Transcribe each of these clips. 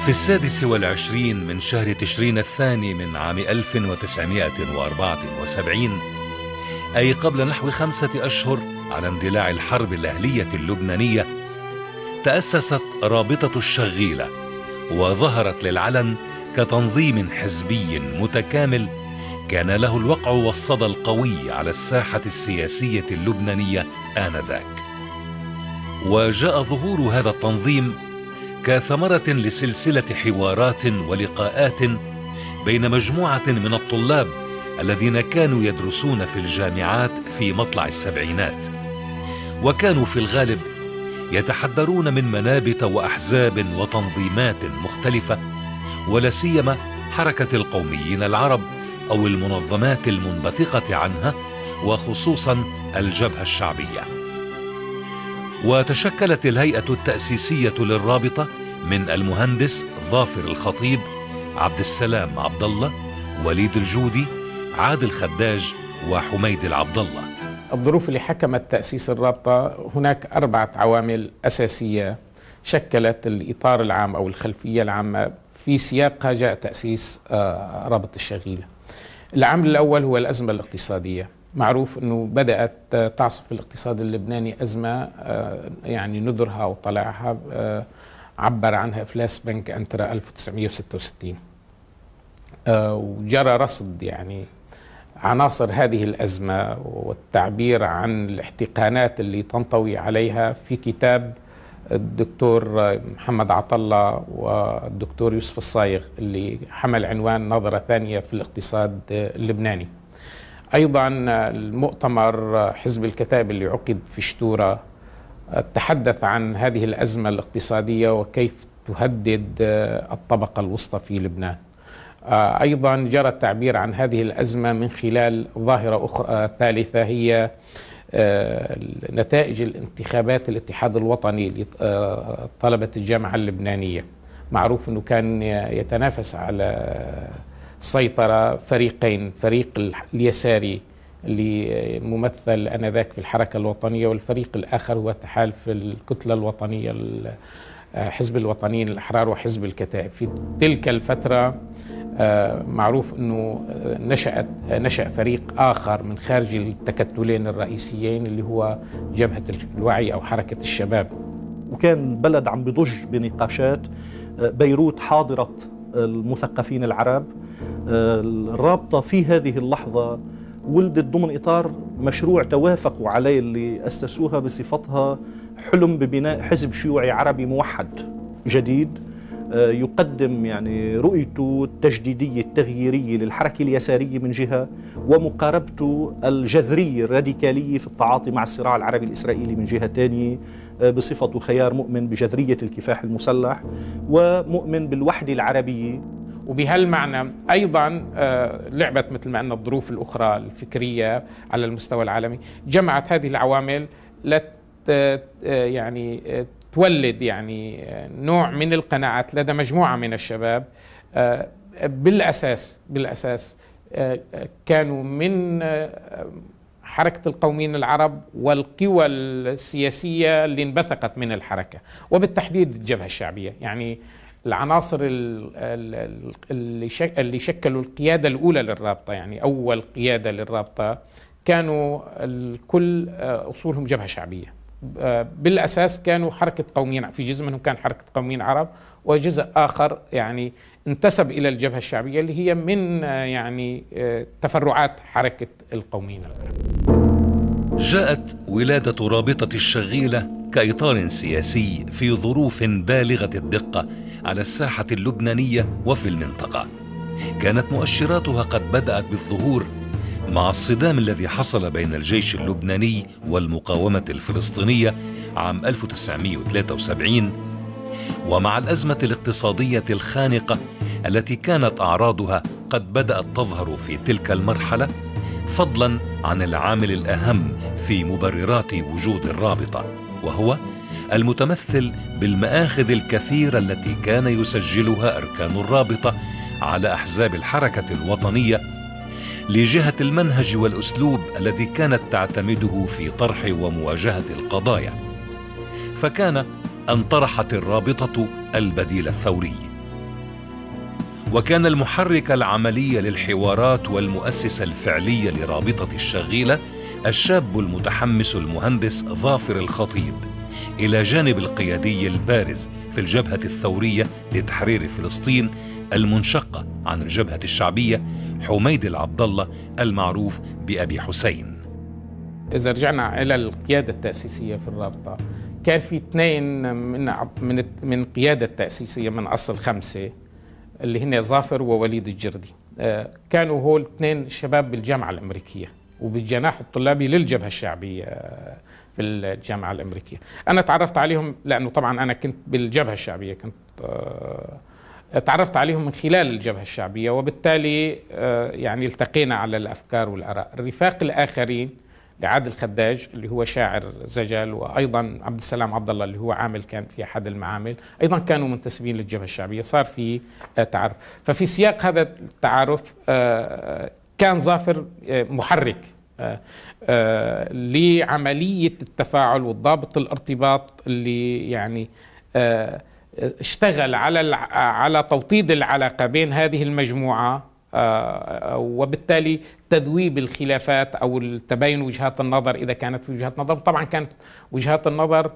في 26 من شهر تشرين الثاني من عام 1974، أي قبل نحو 5 أشهر على اندلاع الحرب الأهلية اللبنانية، تأسست رابطة الشغيلة وظهرت للعلن كتنظيم حزبي متكامل كان له الوقع والصدى القوي على الساحة السياسية اللبنانية آنذاك. وجاء ظهور هذا التنظيم كثمرة لسلسلة حوارات ولقاءات بين مجموعة من الطلاب الذين كانوا يدرسون في الجامعات في مطلع السبعينات، وكانوا في الغالب يتحدرون من منابت وأحزاب وتنظيمات مختلفة، ولا سيما حركة القوميين العرب أو المنظمات المنبثقة عنها، وخصوصا الجبهة الشعبية. وتشكلت الهيئة التأسيسية للرابطة من المهندس ظافر الخطيب، عبد السلام عبد الله، وليد الجودي، عادل خداج، وحميد العبد الله. الظروف اللي حكمت تأسيس الرابطة، هناك 4 عوامل أساسية شكلت الإطار العام أو الخلفية العامة في سياقها جاء تأسيس رابطة الشغيلة. العامل الأول هو الأزمة الاقتصادية. معروف أنه بدأت تعصف الاقتصاد اللبناني أزمة يعني نذرها وطلعها عبر عنها إفلاس بنك أنترا 1966، وجرى رصد يعني عناصر هذه الأزمة والتعبير عن الاحتقانات اللي تنطوي عليها في كتاب الدكتور محمد عطلة والدكتور يوسف الصايغ اللي حمل عنوان نظرة ثانية في الاقتصاد اللبناني. أيضا المؤتمر حزب الكتائب اللي عقد في شتورة تحدث عن هذه الأزمة الاقتصادية وكيف تهدد الطبقة الوسطى في لبنان. أيضا جرى التعبير عن هذه الأزمة من خلال ظاهرة أخرى ثالثة، هي نتائج الانتخابات الاتحاد الوطني لطلبة الجامعة اللبنانية. معروف أنه كان يتنافس على السيطرة فريقين، فريق اليساري اللي ممثل آنذاك في الحركة الوطنية، والفريق الآخر هو تحالف الكتلة الوطنية حزب الوطنيين الأحرار وحزب الكتائب. في تلك الفترة معروف أنه نشأ فريق آخر من خارج التكتلين الرئيسيين اللي هو جبهة الوعي أو حركة الشباب. وكان البلد عم بضج بنقاشات، بيروت حاضرة المثقفين العرب. الرابطة في هذه اللحظة ولدت ضمن إطار مشروع توافقوا عليه اللي أسسوها بصفتها حلم ببناء حزب شيوعي عربي موحد جديد، يقدم يعني رؤيته التجديدية التغييرية للحركة اليسارية من جهة، ومقاربته الجذرية الراديكالية في التعاطي مع الصراع العربي الإسرائيلي من جهة ثانية، بصفته خيار مؤمن بجذرية الكفاح المسلح ومؤمن بالوحدة العربية. وبهالمعنى أيضا لعبت مثل ما أن الظروف الأخرى الفكرية على المستوى العالمي جمعت هذه العوامل يعني تولد يعني نوع من القناعات لدى مجموعة من الشباب. بالأساس كانوا من حركة القوميين العرب والقوى السياسية اللي انبثقت من الحركة، وبالتحديد الجبهة الشعبية. يعني العناصر اللي شكلوا القيادة الأولى للرابطة، يعني أول قيادة للرابطة، كانوا الكل أصولهم جبهة شعبية. بالأساس كانوا حركة قوميين، في جزء منهم كان حركة قوميين عرب، وجزء آخر يعني انتسب إلى الجبهة الشعبية اللي هي من يعني تفرعات حركة القوميين العرب. جاءت ولادة رابطة الشغيلة كإطار سياسي في ظروف بالغة الدقة على الساحة اللبنانية وفي المنطقة. كانت مؤشراتها قد بدأت بالظهور مع الصدام الذي حصل بين الجيش اللبناني والمقاومة الفلسطينية عام 1973، ومع الأزمة الاقتصادية الخانقة التي كانت أعراضها قد بدأت تظهر في تلك المرحلة، فضلا عن العامل الأهم في مبررات وجود الرابطة، وهو المتمثل بالمآخذ الكثيرة التي كان يسجلها أركان الرابطة على أحزاب الحركة الوطنية لجهة المنهج والأسلوب الذي كانت تعتمده في طرح ومواجهة القضايا. فكان أن طرحت الرابطة البديل الثوري، وكان المحرك العملي للحوارات والمؤسس الفعلي لرابطة الشغيلة الشاب المتحمس المهندس ظافر الخطيب، إلى جانب القيادي البارز في الجبهة الثورية لتحرير فلسطين المنشقة عن الجبهة الشعبية حميد العبد الله المعروف بأبي حسين. إذا رجعنا إلى القيادة التأسيسية في الرابطة، كان في اثنين من القيادة التأسيسية من أصل 5 اللي هن ظافر ووليد الجردي. كانوا هول اثنين شباب بالجامعة الأمريكية وبالجناح الطلابي للجبهة الشعبية في الجامعة الأمريكية. أنا تعرفت عليهم لأنه طبعا أنا كنت بالجبهة الشعبية، كنت تعرفت عليهم من خلال الجبهة الشعبية، وبالتالي يعني التقينا على الأفكار والآراء. الرفاق الآخرين لعادل خداج اللي هو شاعر زجل، وأيضا عبد السلام عبد الله اللي هو عامل كان في أحد المعامل، أيضا كانوا منتسبين للجبهة الشعبية. صار في تعارف. ففي سياق هذا التعارف كان ظافر محرك لعملية التفاعل والضابط الارتباط اللي يعني اشتغل على توطيد العلاقة بين هذه المجموعة، وبالتالي تذويب الخلافات أو تباين وجهات النظر إذا كانت في وجهات نظر. طبعا كانت وجهات النظر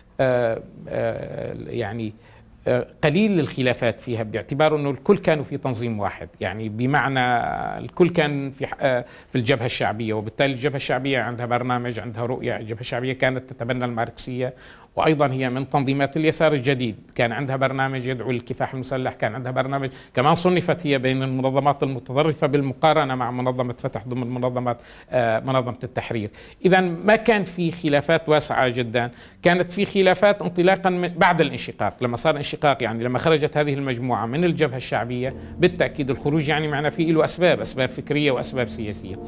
يعني قليل الخلافات فيها، باعتبار أنه الكل كانوا في تنظيم واحد، يعني بمعنى الكل كان في الجبهة الشعبية، وبالتالي الجبهة الشعبية عندها برنامج، عندها رؤية. الجبهة الشعبية كانت تتبنى الماركسية، وأيضا هي من تنظيمات اليسار الجديد، كان عندها برنامج يدعو للكفاح المسلح، كان عندها برنامج كمان صنفت هي بين المنظمات المتطرفة بالمقارنة مع منظمة فتح ضمن منظمة التحرير. إذا ما كان في خلافات واسعة جدا، كانت في خلافات انطلاقا من بعد الانشقاق. لما صار انشقاق، يعني لما خرجت هذه المجموعة من الجبهة الشعبية، بالتأكيد الخروج يعني معنا فيه له أسباب فكرية وأسباب سياسية.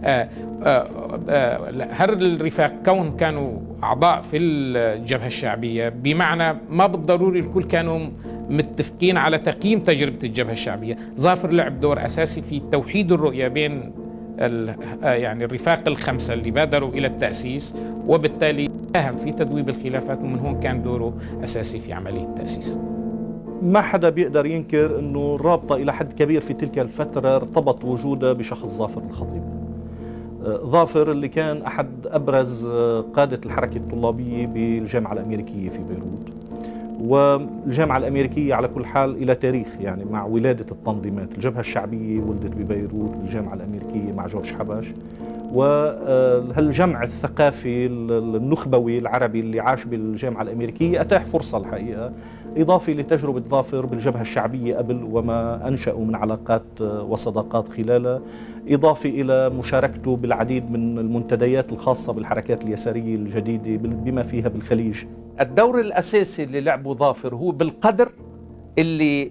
هر الرفاق كون كانوا أعضاء في الجبهة الشعبية، بمعنى ما بالضروري الكل كانوا متفقين على تقييم تجربة الجبهة الشعبية. ظافر لعب دور أساسي في توحيد الرؤية بين يعني الرفاق 5 اللي بادروا إلى التأسيس، وبالتالي ساهم في تذويب الخلافات، ومن هون كان دوره أساسي في عملية التأسيس. ما حدا بيقدر ينكر أنه الرابطة إلى حد كبير في تلك الفترة ارتبط وجوده بشخص ظافر الخطيب. ظافر اللي كان أحد أبرز قادة الحركة الطلابية بالجامعة الأمريكية في بيروت، والجامعة الأمريكية على كل حال إلى تاريخ، يعني مع ولادة التنظيمات. الجبهة الشعبية ولدت ببيروت، الجامعة الأمريكية مع جورج حبش، وهالجمع الثقافي النخبوي العربي اللي عاش بالجامعة الأمريكية أتاح فرصة الحقيقة، إضافي لتجربة ظافر بالجبهة الشعبية قبل وما أنشأوا من علاقات وصداقات خلالها، إضافي إلى مشاركته بالعديد من المنتديات الخاصة بالحركات اليسارية الجديدة بما فيها بالخليج. الدور الأساسي اللي لعبه ظافر هو بالقدر اللي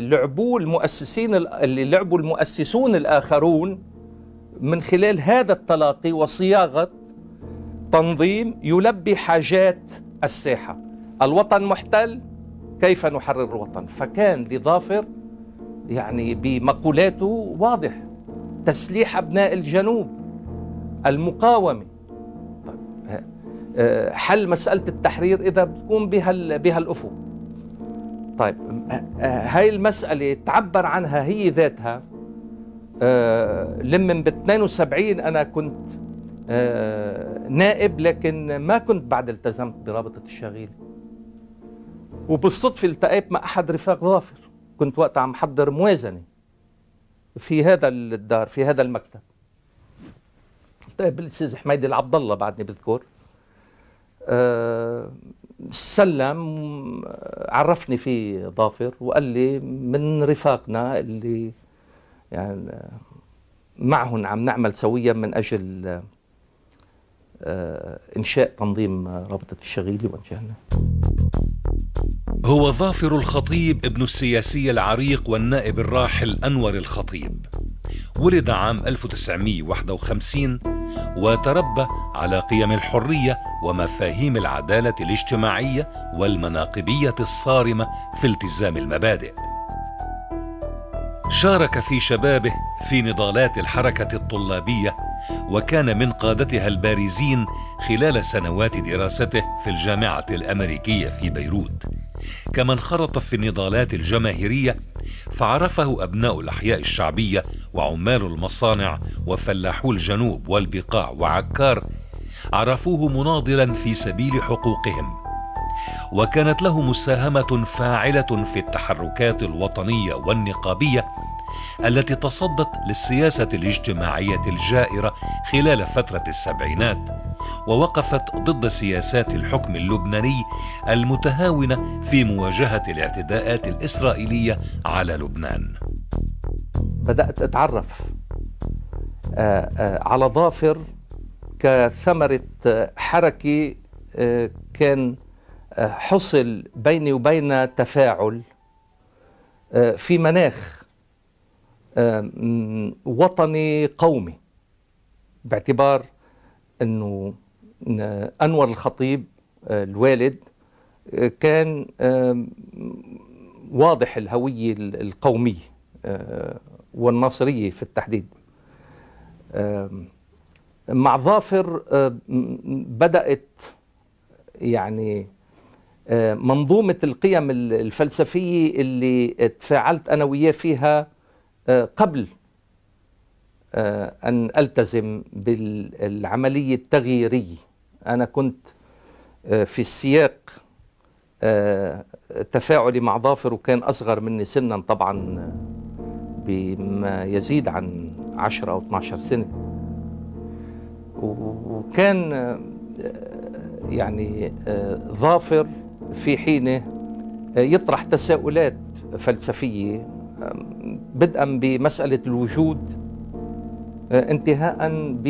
لعبوا المؤسسون الآخرون من خلال هذا التلاقي وصياغة تنظيم يلبي حاجات الساحة. الوطن محتل، كيف نحرر الوطن؟ فكان لظافر يعني بمقولاته واضح: تسليح أبناء الجنوب، المقاومة، حل مسألة التحرير إذا بتكون بها الأفق. طيب هاي المسألة تعبر عنها هي ذاتها. لمن ب 72 أنا كنت نائب، لكن ما كنت بعد التزمت برابطة الشغيلة، وبالصدفة التقيت مع أحد رفاق ظافر. كنت وقتها عم حضر موازنة في هذا الدار، في هذا المكتب. التقيت بالأستاذ حميد العبد الله، بعدني بذكر. سلم، عرفني في ظافر وقال لي من رفاقنا اللي يعني معهم عم نعمل سويا من أجل إنشاء تنظيم رابطة الشغيلة وانشأنا. هو ظافر الخطيب ابن السياسي العريق والنائب الراحل أنور الخطيب. ولد عام 1951 وتربى على قيم الحرية ومفاهيم العدالة الاجتماعية والمناقبية الصارمة في التزام المبادئ. شارك في شبابه في نضالات الحركة الطلابية، وكان من قادتها البارزين خلال سنوات دراسته في الجامعة الأمريكية في بيروت. كما انخرط في النضالات الجماهيرية فعرفه أبناء الأحياء الشعبية وعمال المصانع وفلاحو الجنوب والبقاع وعكار، عرفوه مناضلا في سبيل حقوقهم، وكانت له مساهمة فاعلة في التحركات الوطنية والنقابية التي تصدت للسياسة الاجتماعية الجائرة خلال فترة السبعينات، ووقفت ضد سياسات الحكم اللبناني المتهاونة في مواجهة الاعتداءات الإسرائيلية على لبنان. بدأت أتعرف على ظافر كثمرة حركة كان حصل بيني وبين تفاعل في مناخ وطني قومي، باعتبار أنه أنور الخطيب الوالد كان واضح الهوية القومية والناصرية في التحديد. مع ظافر بدأت يعني منظومة القيم الفلسفية اللي تفاعلت أنا وياه فيها قبل أن ألتزم بالعملية التغييرية. أنا كنت في السياق تفاعلي مع ظافر، وكان أصغر مني سنا طبعا بما يزيد عن 10 أو 12 سنة، وكان يعني ظافر في حينه يطرح تساؤلات فلسفية، بدءا بمسألة الوجود انتهاء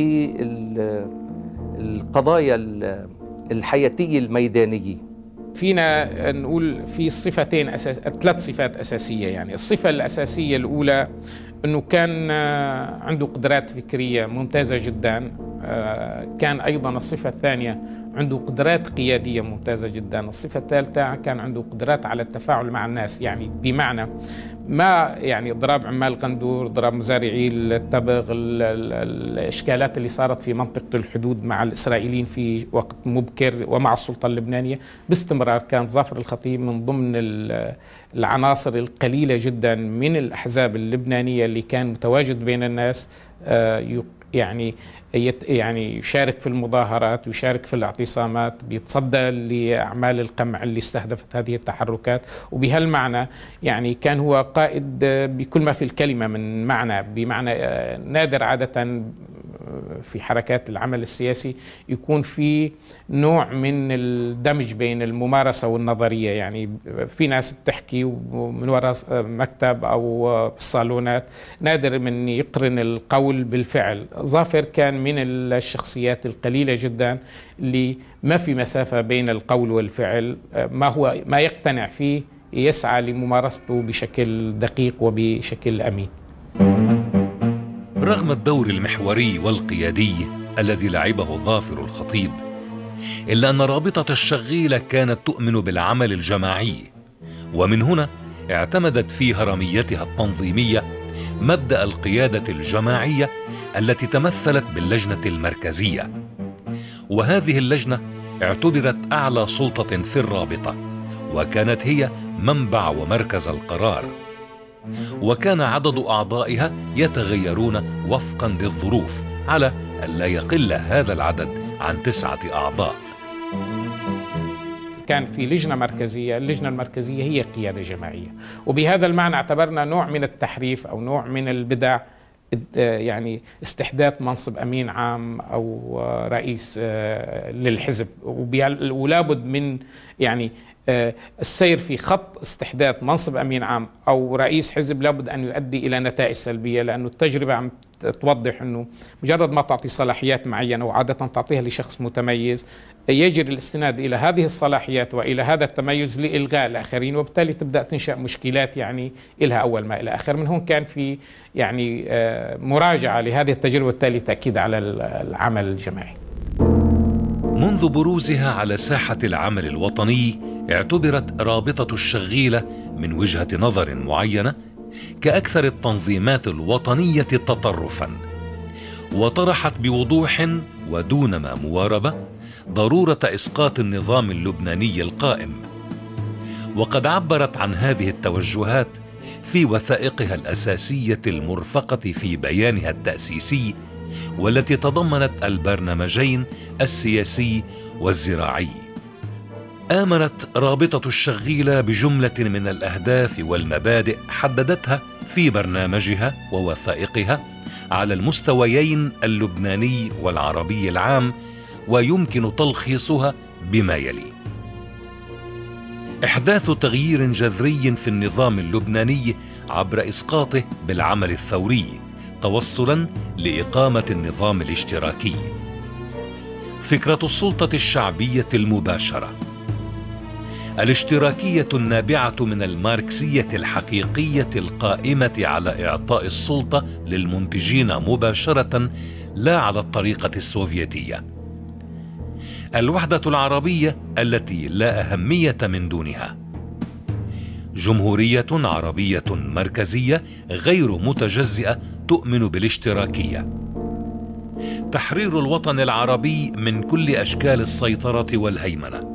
بالقضايا الحياتية الميدانية. فينا نقول في صفتين ثلاث صفات أساسية. يعني الصفة الأساسية الأولى أنه كان عنده قدرات فكرية ممتازة جدا. كان أيضا الصفة الثانية عنده قدرات قيادية ممتازة جدا. الصفة الثالثة كان عنده قدرات على التفاعل مع الناس، يعني بمعنى ما يعني ضرب عمال قندور، ضرب مزارعي التبغ، الإشكالات اللي صارت في منطقة الحدود مع الإسرائيليين في وقت مبكر ومع السلطة اللبنانية باستمرار. كان ظافر الخطيب من ضمن العناصر القليلة جدا من الأحزاب اللبنانية اللي كان متواجد بين الناس، يعني يشارك في المظاهرات ويشارك في الاعتصامات، بيتصدى لأعمال القمع اللي استهدفت هذه التحركات. وبهالمعنى يعني كان هو قائد بكل ما في الكلمة من معنى، بمعنى نادر عادة في حركات العمل السياسي يكون في نوع من الدمج بين الممارسة والنظرية. يعني في ناس بتحكي من وراء مكتب أو بالصالونات، نادر من يقرن القول بالفعل. ظافر كان من الشخصيات القليلة جدا اللي ما في مسافة بين القول والفعل، ما يقتنع فيه يسعى لممارسته بشكل دقيق وبشكل أمين. رغم الدور المحوري والقيادي الذي لعبه ظافر الخطيب، إلا أن رابطة الشغيلة كانت تؤمن بالعمل الجماعي، ومن هنا اعتمدت في هرميتها التنظيمية مبدأ القيادة الجماعية التي تمثلت باللجنة المركزية. وهذه اللجنة اعتبرت أعلى سلطة في الرابطة، وكانت هي منبع ومركز القرار، وكان عدد أعضائها يتغيرون وفقا للظروف على أن لا يقل هذا العدد عن 9 أعضاء. كان في لجنة مركزية، اللجنة المركزية هي قيادة جماعية، وبهذا المعنى اعتبرنا نوع من التحريف أو نوع من البدع، يعني استحداث منصب أمين عام أو رئيس للحزب، ولابد من يعني السير في خط استحداث منصب أمين عام أو رئيس حزب لابد أن يؤدي إلى نتائج سلبية، لأنه التجربة عم توضح أنه مجرد ما تعطي صلاحيات معينة وعادة تعطيها لشخص متميز، يجري الاستناد إلى هذه الصلاحيات وإلى هذا التميز لإلغاء الآخرين، وبالتالي تبدأ تنشأ مشكلات يعني إلها أول ما إلى آخر. من هون كان في يعني مراجعة لهذه التجربة، وبالتالي تأكيد على العمل الجماعي. منذ بروزها على ساحة العمل الوطني، اعتبرت رابطة الشغيلة من وجهة نظر معينة كأكثر التنظيمات الوطنية تطرفا، وطرحت بوضوح ودون ما مواربة ضرورة إسقاط النظام اللبناني القائم. وقد عبرت عن هذه التوجهات في وثائقها الأساسية المرفقة في بيانها التأسيسي، والتي تضمنت البرنامجين السياسي والزراعي. آمنت رابطة الشغيلة بجملة من الأهداف والمبادئ حددتها في برنامجها ووثائقها على المستويين اللبناني والعربي العام، ويمكن تلخيصها بما يلي: إحداث تغيير جذري في النظام اللبناني عبر إسقاطه بالعمل الثوري توصلا لإقامة النظام الاشتراكي. فكرة السلطة الشعبية المباشرة، الاشتراكية النابعة من الماركسية الحقيقية القائمة على إعطاء السلطة للمنتجين مباشرة لا على الطريقة السوفيتية. الوحدة العربية التي لا أهمية من دونها. جمهورية عربية مركزية غير متجزئة تؤمن بالاشتراكية. تحرير الوطن العربي من كل أشكال السيطرة والهيمنة.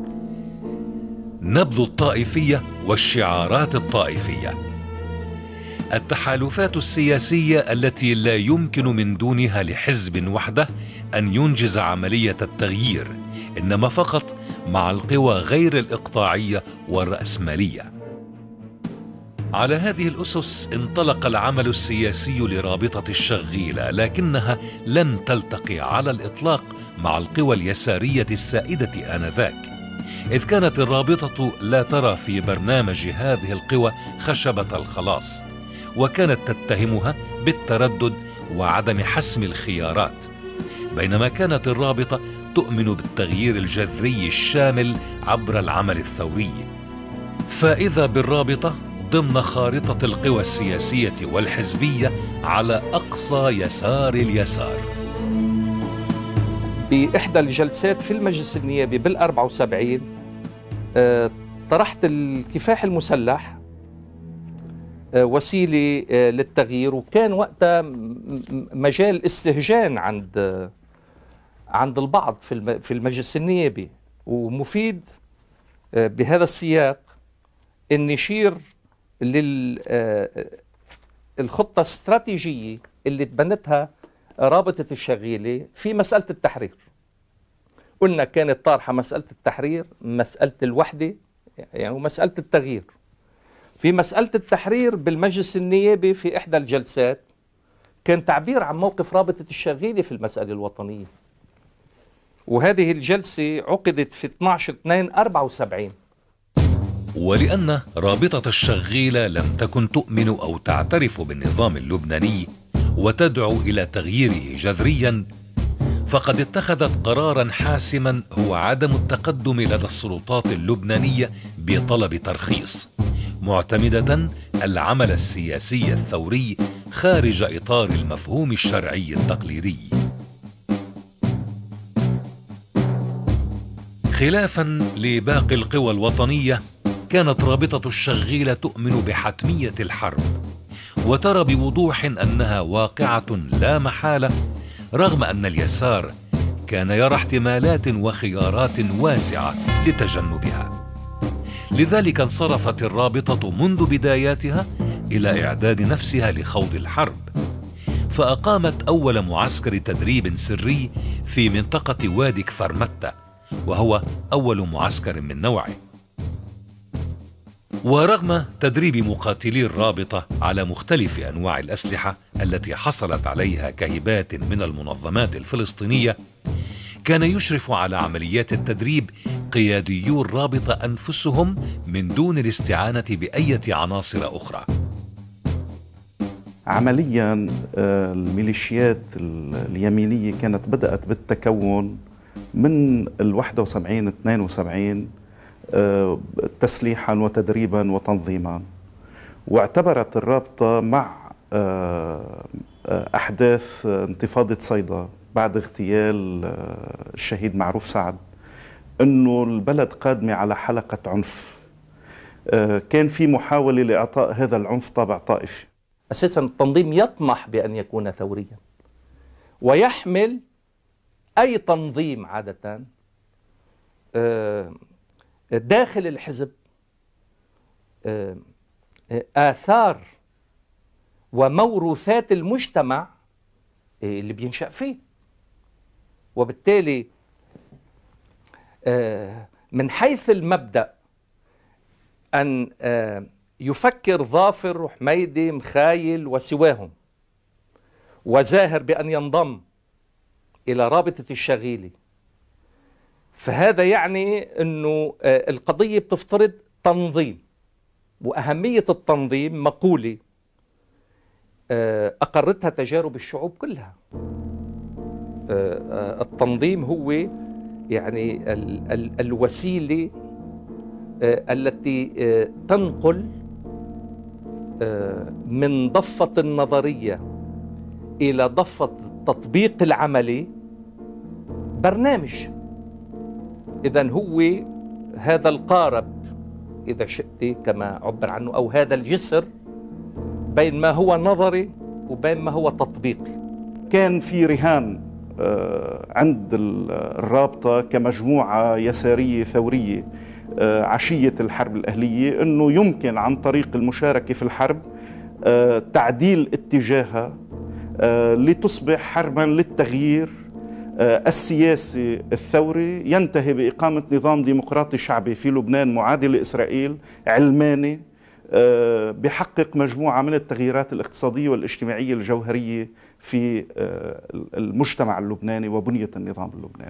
نبذ الطائفية والشعارات الطائفية. التحالفات السياسية التي لا يمكن من دونها لحزب وحده أن ينجز عملية التغيير، إنما فقط مع القوى غير الإقطاعية والرأسمالية. على هذه الأسس انطلق العمل السياسي لرابطة الشغيلة، لكنها لم تلتقي على الإطلاق مع القوى اليسارية السائدة آنذاك، إذ كانت الرابطة لا ترى في برنامج هذه القوى خشبة الخلاص، وكانت تتهمها بالتردد وعدم حسم الخيارات، بينما كانت الرابطة تؤمن بالتغيير الجذري الشامل عبر العمل الثوري. فإذا بالرابطة ضمن خارطة القوى السياسية والحزبية على أقصى يسار اليسار. بإحدى الجلسات في المجلس النيابي بال74 طرحت الكفاح المسلح وسيلة للتغيير، وكان وقتها مجال استهجان عند البعض في المجلس النيابي، ومفيد بهذا السياق أن نشير للخطة الاستراتيجية اللي تبنتها رابطة الشغيلة في مسألة التحرير. قلنا كانت طارحة مسألة التحرير، مسألة الوحدة يعني ومسألة التغيير. في مسألة التحرير بالمجلس النيابي في إحدى الجلسات كان تعبير عن موقف رابطة الشغيلة في المسألة الوطنية، وهذه الجلسة عقدت في 12/2/74. ولأن رابطة الشغيلة لم تكن تؤمن أو تعترف بالنظام اللبناني وتدعو إلى تغييره جذريا، فقد اتخذت قرارا حاسما هو عدم التقدم لدى السلطات اللبنانية بطلب ترخيص، معتمدة العمل السياسي الثوري خارج إطار المفهوم الشرعي التقليدي. خلافا لباقي القوى الوطنية، كانت رابطة الشغيلة تؤمن بحتمية الحرب، وترى بوضوح أنها واقعة لا محالة، رغم أن اليسار كان يرى احتمالات وخيارات واسعة لتجنبها. لذلك انصرفت الرابطة منذ بداياتها إلى إعداد نفسها لخوض الحرب، فأقامت أول معسكر تدريب سري في منطقة وادي كفرمتة، وهو أول معسكر من نوعه. ورغم تدريب مقاتلي الرابطة على مختلف أنواع الأسلحة التي حصلت عليها كهبات من المنظمات الفلسطينية، كان يشرف على عمليات التدريب قياديو الرابطة أنفسهم من دون الاستعانة بأية عناصر أخرى. عمليا الميليشيات اليمينية كانت بدأت بالتكون من 71-72 تسليحا وتدريبا وتنظيما، واعتبرت الرابطة مع أحداث انتفاضة صيدا بعد اغتيال الشهيد معروف سعد أنه البلد قادمة على حلقة عنف. كان في محاولة لإعطاء هذا العنف طابع طائفي. أساسا التنظيم يطمح بأن يكون ثوريا، ويحمل أي تنظيم عادة داخل الحزب آثار وموروثات المجتمع اللي بينشأ فيه. وبالتالي من حيث المبدأ أن يفكر ظافر وحميدي مخايل وسواهم وزاهر بأن ينضم إلى رابطة الشغيلة، فهذا يعني أنه القضية بتفترض تنظيم، وأهمية التنظيم مقولة أقرتها تجارب الشعوب كلها. التنظيم هو يعني الوسيلة التي تنقل من ضفة النظرية إلى ضفة التطبيق العملي برنامج. إذن هو هذا القارب إذا شئت كما عبر عنه، أو هذا الجسر بين ما هو نظري وبين ما هو تطبيقي. كان في رهان عند الرابطة كمجموعة يسارية ثورية عشية الحرب الأهلية أنه يمكن عن طريق المشاركة في الحرب تعديل اتجاهها لتصبح حربا للتغيير السياسي الثوري ينتهي بإقامة نظام ديمقراطي شعبي في لبنان معادي لإسرائيل، علماني، بيحقق مجموعة من التغييرات الاقتصادية والاجتماعية الجوهرية في المجتمع اللبناني وبنية النظام اللبناني.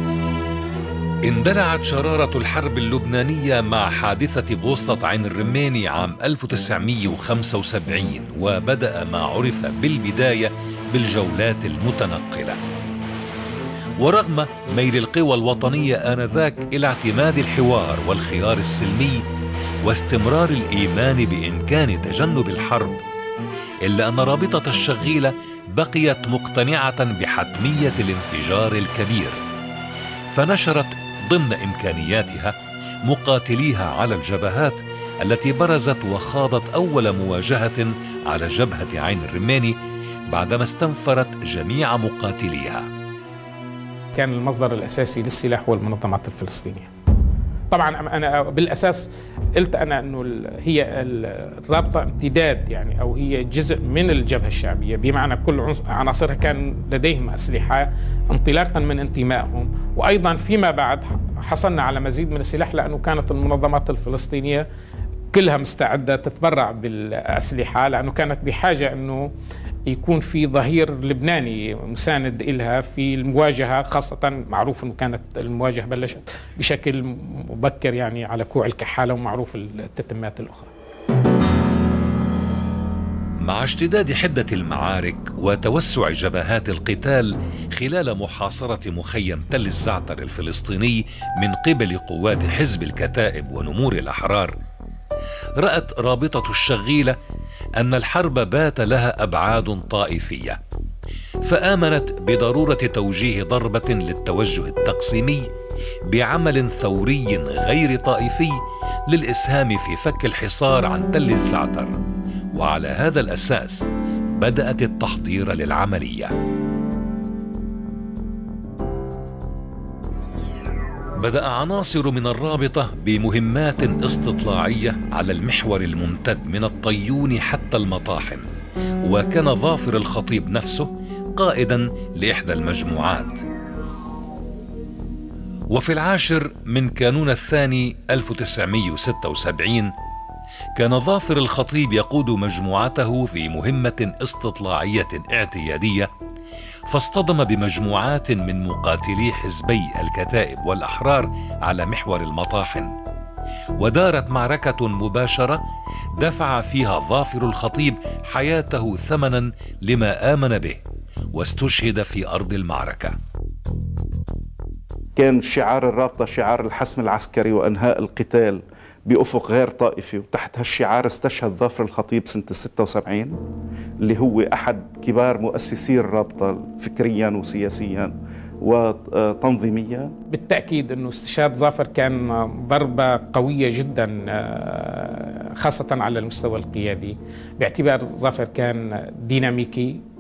اندلعت شرارة الحرب اللبنانية مع حادثة بوسطة عين الرماني عام 1975، وبدأ ما عرف بالبداية بالجولات المتنقلة. ورغم ميل القوى الوطنية آنذاك إلى اعتماد الحوار والخيار السلمي واستمرار الإيمان بإمكان تجنب الحرب، إلا أن رابطة الشغيلة بقيت مقتنعة بحتمية الانفجار الكبير، فنشرت ضمن إمكانياتها مقاتليها على الجبهات التي برزت وخاضت أول مواجهة على جبهة عين الرماني بعدما استنفرت جميع مقاتليها. كان المصدر الأساسي للسلاح هو المنظمات الفلسطينية. طبعا أنا بالأساس قلت أنا أنه هي الرابطة امتداد يعني، أو هي جزء من الجبهة الشعبية، بمعنى كل عناصرها كان لديهم أسلحة انطلاقا من انتمائهم، وأيضا فيما بعد حصلنا على مزيد من السلاح لأنه كانت المنظمات الفلسطينية كلها مستعدة تتبرع بالأسلحة، لأنه كانت بحاجة أنه يكون في ظهير لبناني مساند إلها في المواجهة، خاصة معروف أنه كانت المواجهة بلشت بشكل مبكر يعني على كوع الكحالة، ومعروف التتمات الأخرى. مع اشتداد حدة المعارك وتوسع جبهات القتال خلال محاصرة مخيم تل الزعتر الفلسطيني من قبل قوات حزب الكتائب ونمور الأحرار، رأت رابطة الشغيلة أن الحرب بات لها أبعاد طائفية، فآمنت بضرورة توجيه ضربة للتوجه التقسيمي بعمل ثوري غير طائفي للإسهام في فك الحصار عن تل الزعتر. وعلى هذا الأساس بدأت التحضير للعملية. بدأ عناصر من الرابطة بمهمات استطلاعية على المحور الممتد من الطيون حتى المطاحن، وكان ظافر الخطيب نفسه قائدا لإحدى المجموعات. وفي 10 من كانون الثاني 1976 كان ظافر الخطيب يقود مجموعته في مهمة استطلاعية اعتيادية، فاصطدم بمجموعات من مقاتلي حزبي الكتائب والأحرار على محور المطاحن، ودارت معركة مباشرة دفع فيها ظافر الخطيب حياته ثمنا لما آمن به، واستشهد في أرض المعركة. كان شعار الرابطة شعار الحسم العسكري وإنهاء القتال بأفق غير طائفي، وتحت هالشعار استشهد ظافر الخطيب سنة 76 اللي هو أحد كبار مؤسسي الرابطة فكريا وسياسيا وتنظيميا. بالتأكيد أنه استشهاد ظافر كان ضربة قوية جدا خاصة على المستوى القيادي، باعتبار ظافر كان ديناميكي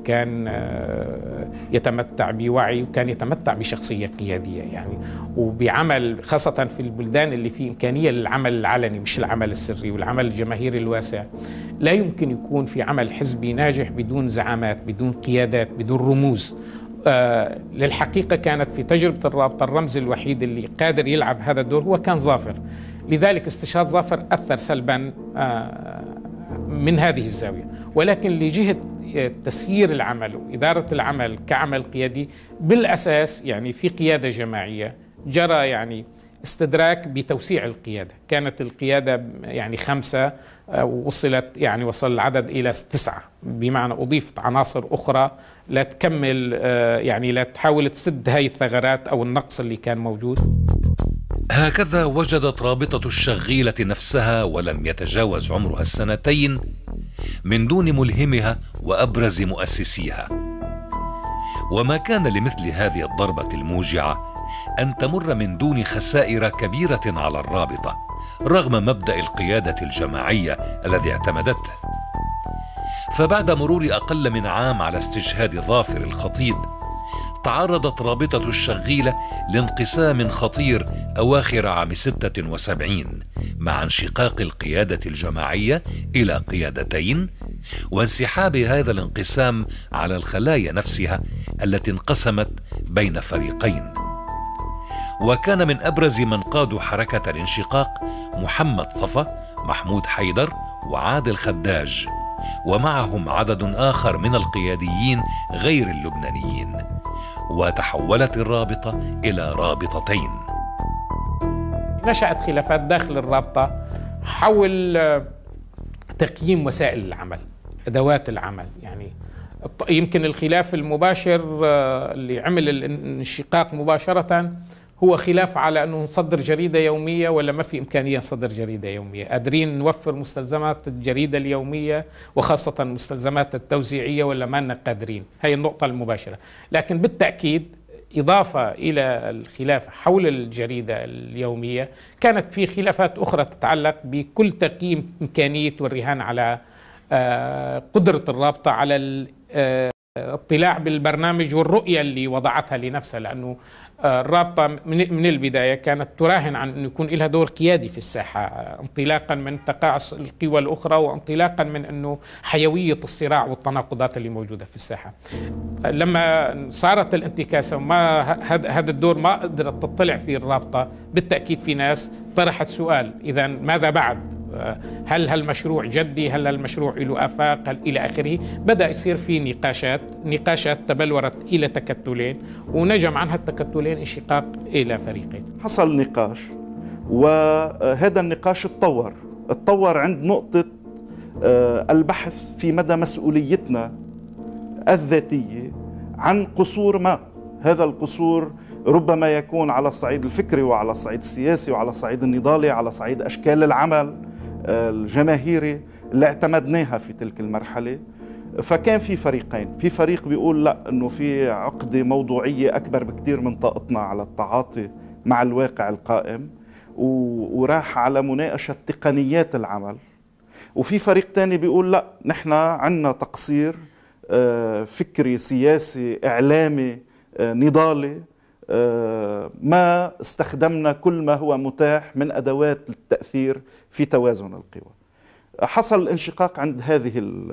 كان يتمتع بوعي، وكان يتمتع بشخصية قيادية يعني، وبعمل خاصة في البلدان اللي فيه إمكانية للعمل العلني مش العمل السري والعمل الجماهيري الواسع. لا يمكن يكون في عمل حزبي ناجح بدون زعامات، بدون قيادات، بدون رموز. للحقيقة كانت في تجربة الرابطة الرمز الوحيد اللي قادر يلعب هذا الدور هو كان ظافر. لذلك استشهاد ظافر أثر سلبا من هذه الزاوية، ولكن لجهة تسيير العمل وإدارة العمل كعمل قيادي بالأساس يعني في قيادة جماعية جرى يعني استدراك بتوسيع القيادة. كانت القيادة يعني 5 وصل العدد إلى 9، بمعنى أضيفت عناصر أخرى لا تكمل يعني لا تحاول تسد هاي الثغرات أو النقص اللي كان موجود. هكذا وجدت رابطة الشغيلة نفسها ولم يتجاوز عمرها 2 من دون ملهمها وأبرز مؤسسيها. وما كان لمثل هذه الضربة الموجعة أن تمر من دون خسائر كبيرة على الرابطة رغم مبدأ القيادة الجماعية الذي اعتمدته. فبعد مرور أقل من عام على استشهاد ظافر الخطيب، تعرضت رابطة الشغيلة لانقسام خطير أواخر عام 76 مع انشقاق القيادة الجماعية إلى قيادتين، وانسحاب هذا الانقسام على الخلايا نفسها التي انقسمت بين فريقين. وكان من أبرز من قادوا حركة الانشقاق محمد صفا، محمود حيدر، وعادل خداج، ومعهم عدد آخر من القياديين غير اللبنانيين. وتحولت الرابطة إلى رابطتين. نشأت خلافات داخل الرابطة حول تقييم وسائل العمل، أدوات العمل. يعني يمكن الخلاف المباشر اللي عمل الانشقاق مباشرة هو خلاف على أنه نصدر جريدة يومية ولا ما في إمكانية نصدر جريدة يومية، قادرين نوفر مستلزمات الجريدة اليومية وخاصة المستلزمات التوزيعية ولا ما لنا قادرين. هي النقطة المباشرة. لكن بالتأكيد إضافة إلى الخلاف حول الجريدة اليومية كانت في خلافات أخرى تتعلق بكل تقييم إمكانية والرهان على قدرة الرابطة على الاطلاع بالبرنامج والرؤية اللي وضعتها لنفسها، لأنه الرابطة من البداية كانت تراهن عن أن يكون لها دور قيادي في الساحة، انطلاقا من تقاعس القوى الأخرى وانطلاقا من أنه حيوية الصراع والتناقضات اللي موجودة في الساحة. لما صارت الانتكاسة وما هذا الدور ما قدرت تطلع فيه الرابطة، بالتأكيد في ناس طرحت سؤال: إذا ماذا بعد؟ هل هالمشروع جدي؟ هل هالمشروع له آفاق؟ هل إلى آخره؟ بدأ يصير في نقاشات تبلورت إلى تكتلين، ونجم عنها التكتلين انشقاق إلى فريقين. حصل نقاش، وهذا النقاش اتطور عند نقطة البحث في مدى مسؤوليتنا الذاتية عن قصور ما. هذا القصور ربما يكون على الصعيد الفكري وعلى الصعيد السياسي وعلى الصعيد النضالي، على صعيد أشكال العمل الجماهيري اللي اعتمدناها في تلك المرحلة. فكان في فريقين، في فريق بيقول لا، انه في عقدة موضوعية اكبر بكتير من طاقتنا على التعاطي مع الواقع القائم، وراح على مناقشة تقنيات العمل. وفي فريق تاني بيقول لا، نحن عنا تقصير فكري سياسي إعلامي نضالي، ما استخدمنا كل ما هو متاح من أدوات التأثير في توازن القوى. حصل الانشقاق عند هذه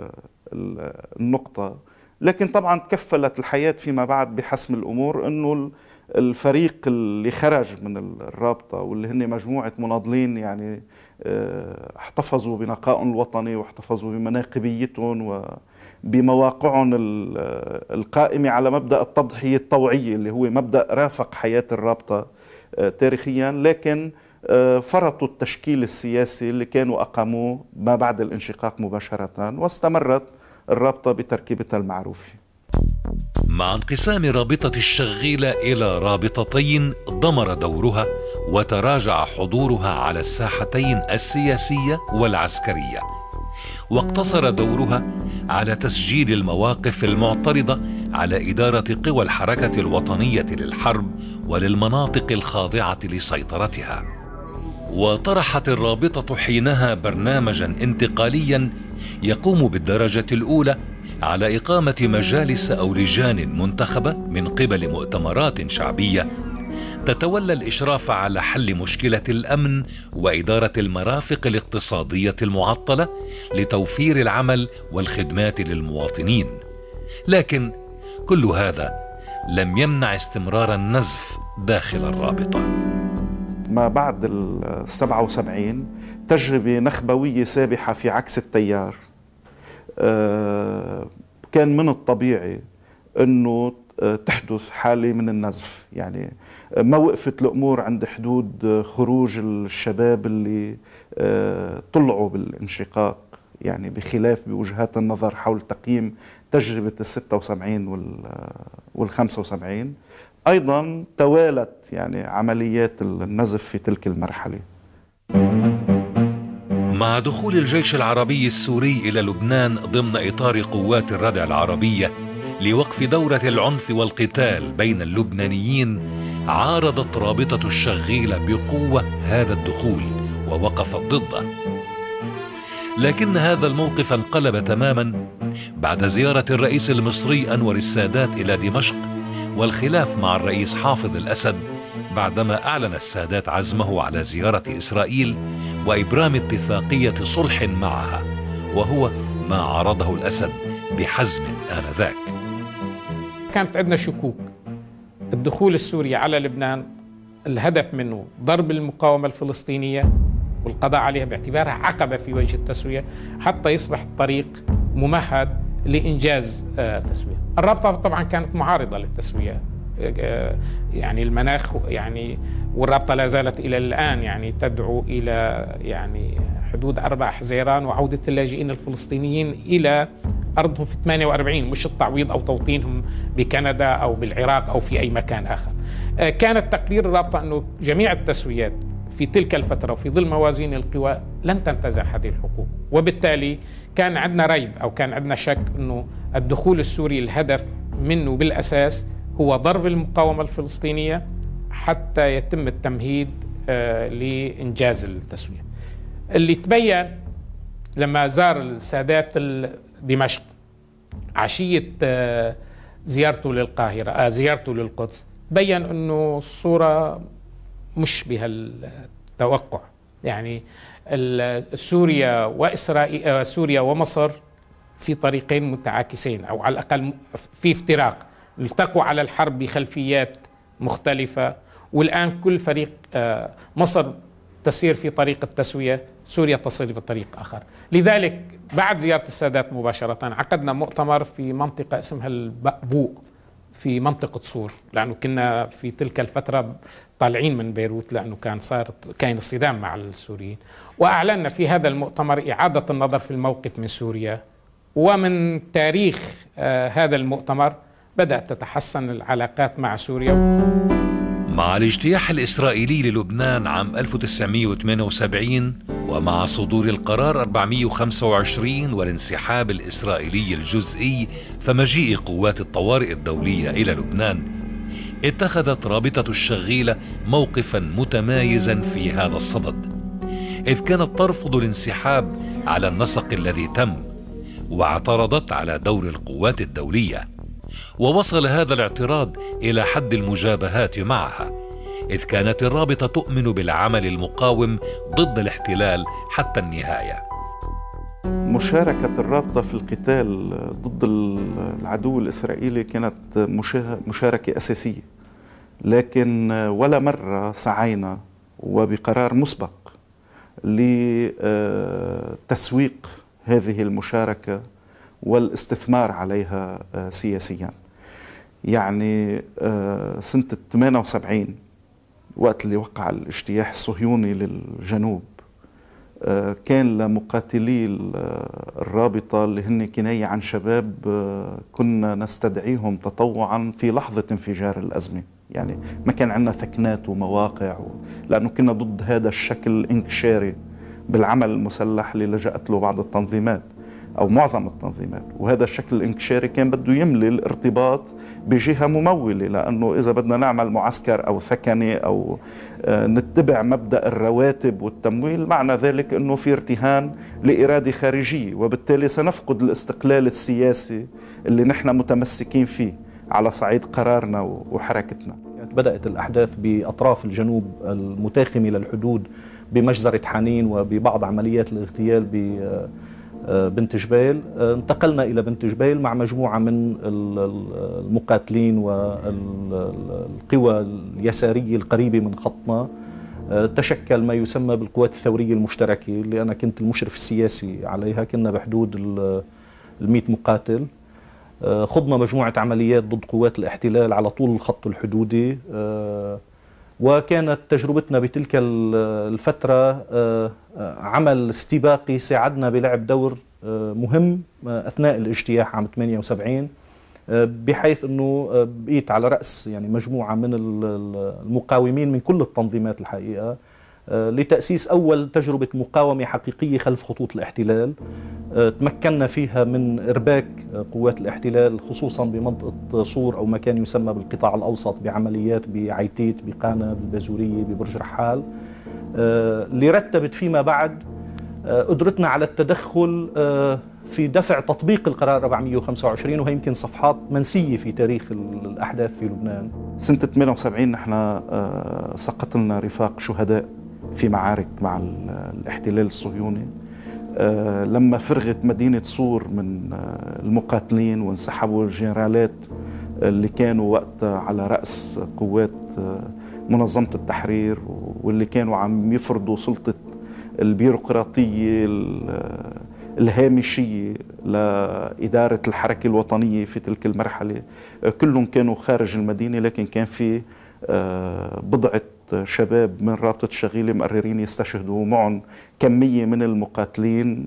النقطة، لكن طبعا تكفلت الحياة فيما بعد بحسم الأمور، أنه الفريق اللي خرج من الرابطة واللي هن مجموعة مناضلين يعني احتفظوا بنقائهم الوطني واحتفظوا بمناقبيتهم وبمواقعهم القائمة على مبدأ التضحية الطوعية اللي هو مبدأ رافق حياة الرابطة تاريخيا، لكن فرطوا التشكيل السياسي اللي كانوا أقاموه ما بعد الانشقاق مباشرة، واستمرت الرابطة بتركيبتها المعروفة. مع انقسام رابطة الشغيلة إلى رابطتين ضمر دورها وتراجع حضورها على الساحتين السياسية والعسكرية، واقتصر دورها على تسجيل المواقف المعترضة على إدارة قوى الحركة الوطنية للحرب وللمناطق الخاضعة لسيطرتها. وطرحت الرابطة حينها برنامجا انتقاليا يقوم بالدرجة الأولى على إقامة مجالس أو لجان منتخبة من قبل مؤتمرات شعبية تتولى الإشراف على حل مشكلة الأمن وإدارة المرافق الاقتصادية المعطلة لتوفير العمل والخدمات للمواطنين. لكن كل هذا لم يمنع استمرار النزف داخل الرابطة. ما بعد 77 تجربة نخبوية سابحة في عكس التيار. كان من الطبيعي أنه تحدث حالة من النزف، يعني ما وقفت الأمور عند حدود خروج الشباب اللي طلعوا بالانشقاق، يعني بخلاف بوجهات النظر حول تقييم تجربة 76 وال75. أيضا توالت يعني عمليات النزف في تلك المرحلة. مع دخول الجيش العربي السوري إلى لبنان ضمن إطار قوات الردع العربية لوقف دورة العنف والقتال بين اللبنانيين، عارضت رابطة الشغيلة بقوة هذا الدخول ووقفت ضده. لكن هذا الموقف انقلب تماما بعد زيارة الرئيس المصري أنور السادات إلى دمشق والخلاف مع الرئيس حافظ الأسد بعدما أعلن السادات عزمه على زيارة إسرائيل وإبرام اتفاقية صلح معها، وهو ما عرضه الأسد بحزم آنذاك. كانت عندنا شكوك الدخول السوري على لبنان الهدف منه ضرب المقاومة الفلسطينية والقضاء عليها باعتبارها عقبة في وجه التسوية حتى يصبح الطريق ممهد لإنجاز تسوية. الرابطة طبعا كانت معارضة للتسوية، يعني المناخ يعني، والرابطة لا زالت إلى الآن يعني تدعو إلى يعني حدود 4 حزيران وعودة اللاجئين الفلسطينيين إلى أرضهم في 48، مش التعويض أو توطينهم بكندا أو بالعراق أو في أي مكان آخر. كانت تقدير الرابطة أنه جميع التسويات في تلك الفترة وفي ظل موازين القوى لن تنتزع هذه الحقوق، وبالتالي كان عندنا ريب أو كان عندنا شك أنه الدخول السوري الهدف منه بالأساس هو ضرب المقاومة الفلسطينية حتى يتم التمهيد لإنجاز التسوية. اللي تبين لما زار السادات دمشق عشية زيارته للقاهرة، زيارته للقدس، بين أنه الصورة مش بهالتوقع. يعني سوريا وإسرائيل، سوريا ومصر في طريقين متعاكسين أو على الأقل في افتراق، التقوا على الحرب بخلفيات مختلفة، والآن كل فريق، مصر تسير في طريق التسوية، سوريا تصير بطريق آخر. لذلك بعد زيارة السادات مباشرة عقدنا مؤتمر في منطقة اسمها البقبوق في منطقة صور، لأنه كنا في تلك الفترة طالعين من بيروت لأنه كان الصدام مع السوريين، وأعلنا في هذا المؤتمر إعادة النظر في الموقف من سوريا. ومن تاريخ هذا المؤتمر بدأت تتحسن العلاقات مع سوريا. مع الاجتياح الإسرائيلي للبنان عام 1978 ومع صدور القرار 425 والانسحاب الإسرائيلي الجزئي فمجيء قوات الطوارئ الدولية إلى لبنان، اتخذت رابطة الشغيلة موقفا متمايزا في هذا الصدد، إذ كانت ترفض الانسحاب على النسق الذي تم، واعترضت على دور القوات الدولية. ووصل هذا الاعتراض إلى حد المجابهات معها، إذ كانت الرابطة تؤمن بالعمل المقاوم ضد الاحتلال حتى النهاية. مشاركة الرابطة في القتال ضد العدو الإسرائيلي كانت مشاركة أساسية، لكن ولا مرة سعينا وبقرار مسبق لتسويق هذه المشاركة والاستثمار عليها سياسيا. يعني سنة 78 وقت اللي وقع الاجتياح الصهيوني للجنوب، كان لمقاتلي الرابطة اللي هن كناية عن شباب كنا نستدعيهم تطوعا في لحظة انفجار الأزمة. يعني ما كان عندنا ثكنات ومواقع لأنه كنا ضد هذا الشكل الانكشاري بالعمل المسلح اللي لجأت له بعض التنظيمات أو معظم التنظيمات. وهذا الشكل الانكشاري كان بده يملي الارتباط بجهة ممولة، لأنه إذا بدنا نعمل معسكر أو ثكني أو نتبع مبدأ الرواتب والتمويل، معنى ذلك أنه في ارتهان لإرادة خارجية، وبالتالي سنفقد الاستقلال السياسي اللي نحن متمسكين فيه على صعيد قرارنا وحركتنا. بدأت الأحداث بأطراف الجنوب المتاخمة للحدود بمجزرة حنين وببعض عمليات الاغتيال بنت جبيل. انتقلنا إلى بنت جبيل مع مجموعة من المقاتلين والقوى اليسارية القريبة من خطنا. تشكل ما يسمى بالقوات الثورية المشتركة اللي أنا كنت المشرف السياسي عليها. كنا بحدود 100 مقاتل. خضنا مجموعة عمليات ضد قوات الاحتلال على طول الخط الحدودي، وكانت تجربتنا بتلك الفترة عمل استباقي ساعدنا بلعب دور مهم أثناء الاجتياح عام 78، بحيث أنه بقيت على رأس يعني مجموعة من المقاومين من كل التنظيمات الحقيقة لتأسيس أول تجربة مقاومة حقيقية خلف خطوط الاحتلال. تمكنا فيها من إرباك قوات الاحتلال خصوصا بمنطقة صور أو ما كان يسمى بالقطاع الأوسط بعمليات بعيتيت بقانا بالبازورية ببرج رحال، اللي رتبت فيما بعد قدرتنا على التدخل في دفع تطبيق القرار 425، وهي يمكن صفحات منسية في تاريخ الأحداث في لبنان. سنة 78 نحن سقط لنا رفاق شهداء في معارك مع الاحتلال الصهيوني. لما فرغت مدينة صور من المقاتلين وانسحبوا الجنرالات اللي كانوا وقتها على رأس قوات منظمة التحرير واللي كانوا عم يفرضوا سلطة البيروقراطية الهامشية لإدارة الحركة الوطنية في تلك المرحلة، كلهم كانوا خارج المدينة، لكن كان في بضعة شباب من رابطة الشغيلة مقررين يستشهدوا معهم كمية من المقاتلين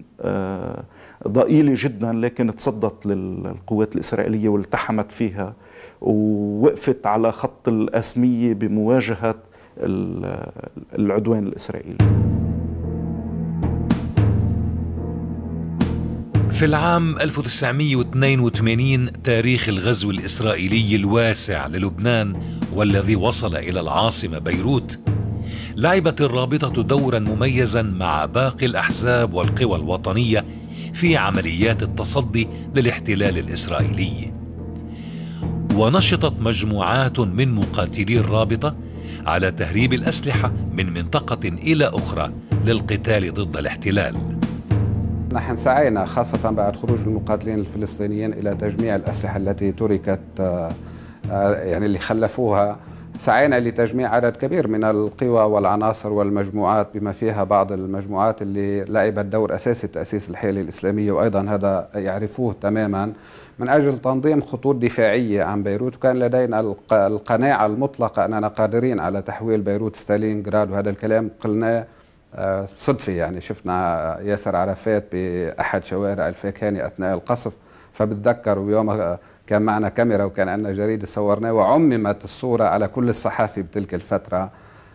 ضئيلة جدا، لكن تصدت للقوات الإسرائيلية والتحمت فيها ووقفت على خط الأسمية بمواجهة العدوان الإسرائيلي. في العام 1982 تاريخ الغزو الإسرائيلي الواسع للبنان والذي وصل إلى العاصمة بيروت، لعبت الرابطة دورا مميزا مع باقي الأحزاب والقوى الوطنية في عمليات التصدي للاحتلال الإسرائيلي. ونشطت مجموعات من مقاتلي الرابطة على تهريب الأسلحة من منطقة إلى أخرى للقتال ضد الاحتلال. نحن سعينا خاصة بعد خروج المقاتلين الفلسطينيين إلى تجميع الأسلحة التي تركت يعني اللي خلفوها. سعينا لتجميع عدد كبير من القوى والعناصر والمجموعات بما فيها بعض المجموعات اللي لعبت دور أساسي تأسيس الحيلة الإسلامية، وأيضا هذا يعرفوه تماما، من أجل تنظيم خطوط دفاعية عن بيروت. وكان لدينا القناعة المطلقة أننا قادرين على تحويل بيروت ستالينغراد، وهذا الكلام قلناه صدفة. يعني شفنا ياسر عرفات بأحد شوارع الفاكهاني أثناء القصف، فبتذكر ويوم كان معنا كاميرا وكان عندنا جريدة صورناه وعممت الصورة على كل الصحافي بتلك الفترة.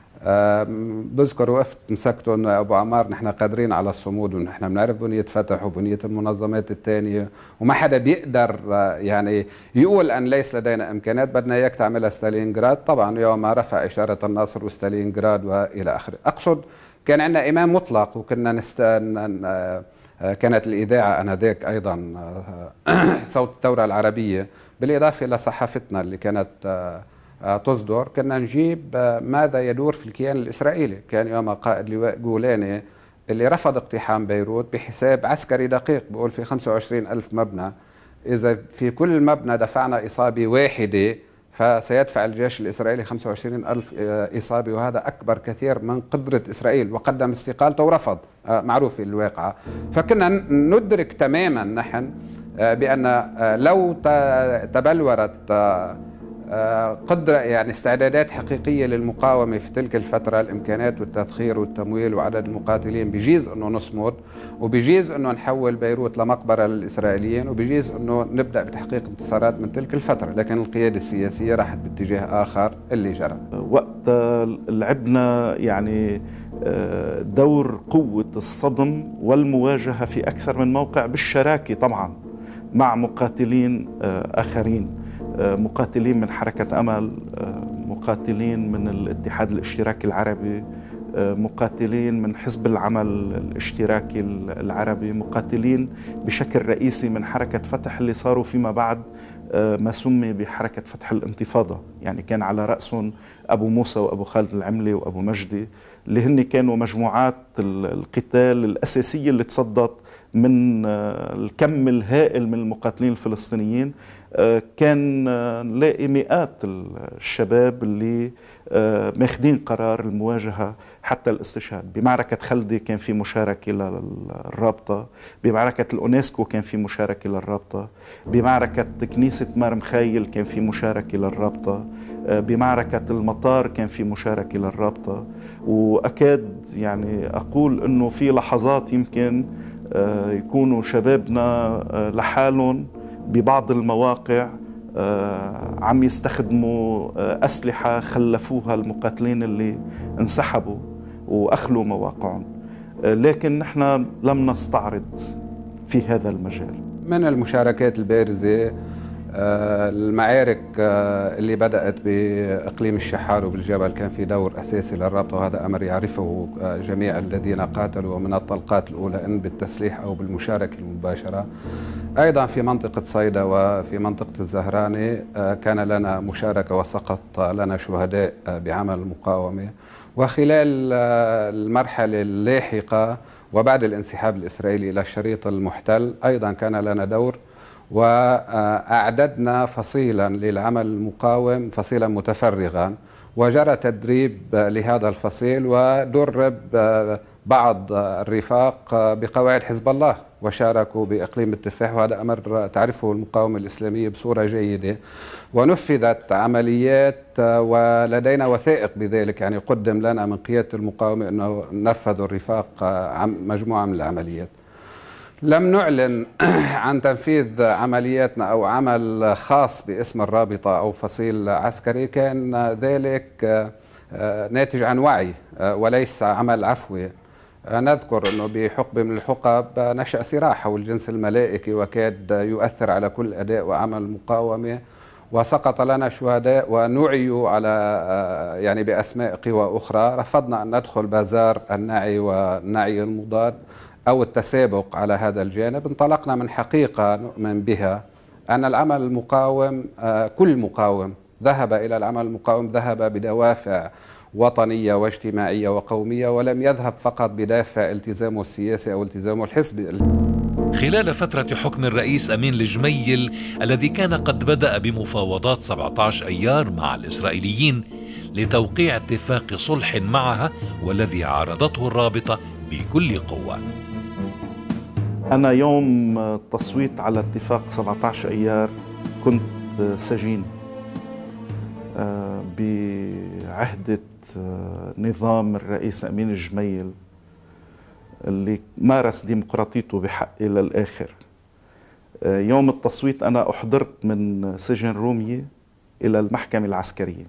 بذكر وقفت مسكته انه ابو عمار نحن قادرين على الصمود، ونحن بنعرف بنية فتح وبنية المنظمات الثانية، وما حدا بيقدر يعني يقول ان ليس لدينا امكانيات، بدنا اياك تعملها ستالينغراد. طبعا يوم ما رفع اشارة النصر وستالينغراد والى اخره. اقصد كان عندنا ايمان مطلق، وكنا كانت الإذاعة آنذاك أيضا صوت الثورة العربية، بالإضافة إلى صحافتنا اللي كانت تصدر، كنا نجيب ماذا يدور في الكيان الإسرائيلي. كان يوم قائد لواء جولاني اللي رفض اقتحام بيروت بحساب عسكري دقيق، بقول في 25,000 مبنى، إذا في كل مبنى دفعنا إصابة واحدة فسيدفع الجيش الإسرائيلي 25,000 إصابة، وهذا أكبر كثير من قدرة إسرائيل، وقدم استقالته ورفض، معروف الواقعة. فكنا ندرك تماما نحن بأن لو تبلورت قدرة يعني استعدادات حقيقية للمقاومة في تلك الفترة، الإمكانات والتذخير والتمويل وعدد المقاتلين، بيجيز أنه نصمد، وبيجيز أنه نحول بيروت لمقبرة للإسرائيليين، وبيجيز أنه نبدأ بتحقيق انتصارات من تلك الفترة. لكن القيادة السياسية راحت باتجاه آخر اللي جرى. وقت لعبنا يعني دور قوة الصدم والمواجهة في أكثر من موقع بالشراكة طبعا مع مقاتلين آخرين، مقاتلين من حركة أمل، مقاتلين من الاتحاد الاشتراكي العربي، مقاتلين من حزب العمل الاشتراكي العربي، مقاتلين بشكل رئيسي من حركة فتح اللي صاروا فيما بعد ما سمي بحركة فتح الانتفاضة، يعني كان على رأسهم أبو موسى وأبو خالد العملي وأبو مجدي، اللي هن كانوا مجموعات القتال الأساسية اللي تصدت من الكم الهائل من المقاتلين الفلسطينيين. كان نلاقي مئات الشباب اللي ماخذين قرار المواجهة حتى الاستشهاد. بمعركة خلدي كان في مشاركة للرابطة، بمعركة الأونسكو كان في مشاركة للرابطة، بمعركة كنيسة مارمخايل كان في مشاركة للرابطة، بمعركة المطار كان في مشاركة للرابطة. وأكاد يعني أقول أنه في لحظات يمكن يكونوا شبابنا لحالهم ببعض المواقع عم يستخدموا أسلحة خلفوها المقاتلين اللي انسحبوا وأخلوا مواقعهم، لكن نحن لم نستعرض في هذا المجال. من المشاركات البارزة المعارك اللي بدأت بإقليم الشحار وبالجبل كان في دور أساسي للرابطة، وهذا أمر يعرفه جميع الذين قاتلوا من الطلقات الأولى إن بالتسليح أو بالمشاركة المباشرة. أيضا في منطقة صيدا وفي منطقة الزهراني كان لنا مشاركة وسقط لنا شهداء بعمل المقاومة. وخلال المرحلة اللاحقة وبعد الانسحاب الإسرائيلي إلى الشريط المحتل أيضا كان لنا دور، وأعددنا فصيلا للعمل المقاوم، فصيلا متفرغا، وجرى تدريب لهذا الفصيل ودرب بعض الرفاق بقواعد حزب الله وشاركوا بإقليم التفاح، وهذا أمر تعرفه المقاومة الإسلامية بصورة جيدة. ونفذت عمليات ولدينا وثائق بذلك، يعني قدم لنا من قيادة المقاومة أنه نفذوا الرفاق مجموعة من العمليات. لم نعلن عن تنفيذ عملياتنا أو عمل خاص باسم الرابطة أو فصيل عسكري، كان ذلك ناتج عن وعي وليس عمل عفوي. نذكر أنه بحقبة من الحقب نشأ صراع حول الجنس الملائكي وكاد يؤثر على كل أداء وعمل المقاومة، وسقط لنا شهداء ونعيوا على يعني بأسماء قوى أخرى. رفضنا أن ندخل بازار النعي والنعي المضاد أو التسابق على هذا الجانب. انطلقنا من حقيقة نؤمن بها أن العمل المقاوم، كل مقاوم ذهب إلى العمل المقاوم ذهب بدوافع وطنية واجتماعية وقومية، ولم يذهب فقط بدافع التزامه السياسي أو التزامه الحزبي. خلال فترة حكم الرئيس أمين الجميل الذي كان قد بدأ بمفاوضات 17 أيار مع الإسرائيليين لتوقيع اتفاق صلح معها، والذي عارضته الرابطة بكل قوة. أنا يوم التصويت على اتفاق 17 أيار كنت سجين بعهدة نظام الرئيس أمين الجميل اللي مارس ديمقراطيته بحق إلى الآخر. يوم التصويت أنا أحضرت من سجن رومية إلى المحكمة العسكرية،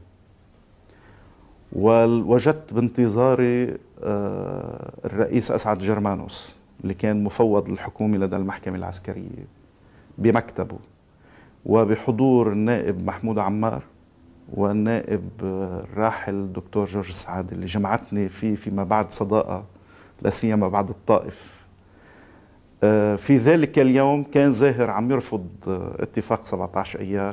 ووجدت بانتظاري الرئيس أسعد جرمانوس اللي كان مفوض الحكومة لدى المحكمة العسكرية بمكتبه، وبحضور النائب محمود عمار والنائب الراحل الدكتور جورج السعادي اللي جمعتني فيما بعد صداقة لا سيما بعد الطائف. في ذلك اليوم كان زاهر عم يرفض اتفاق 17 أيار،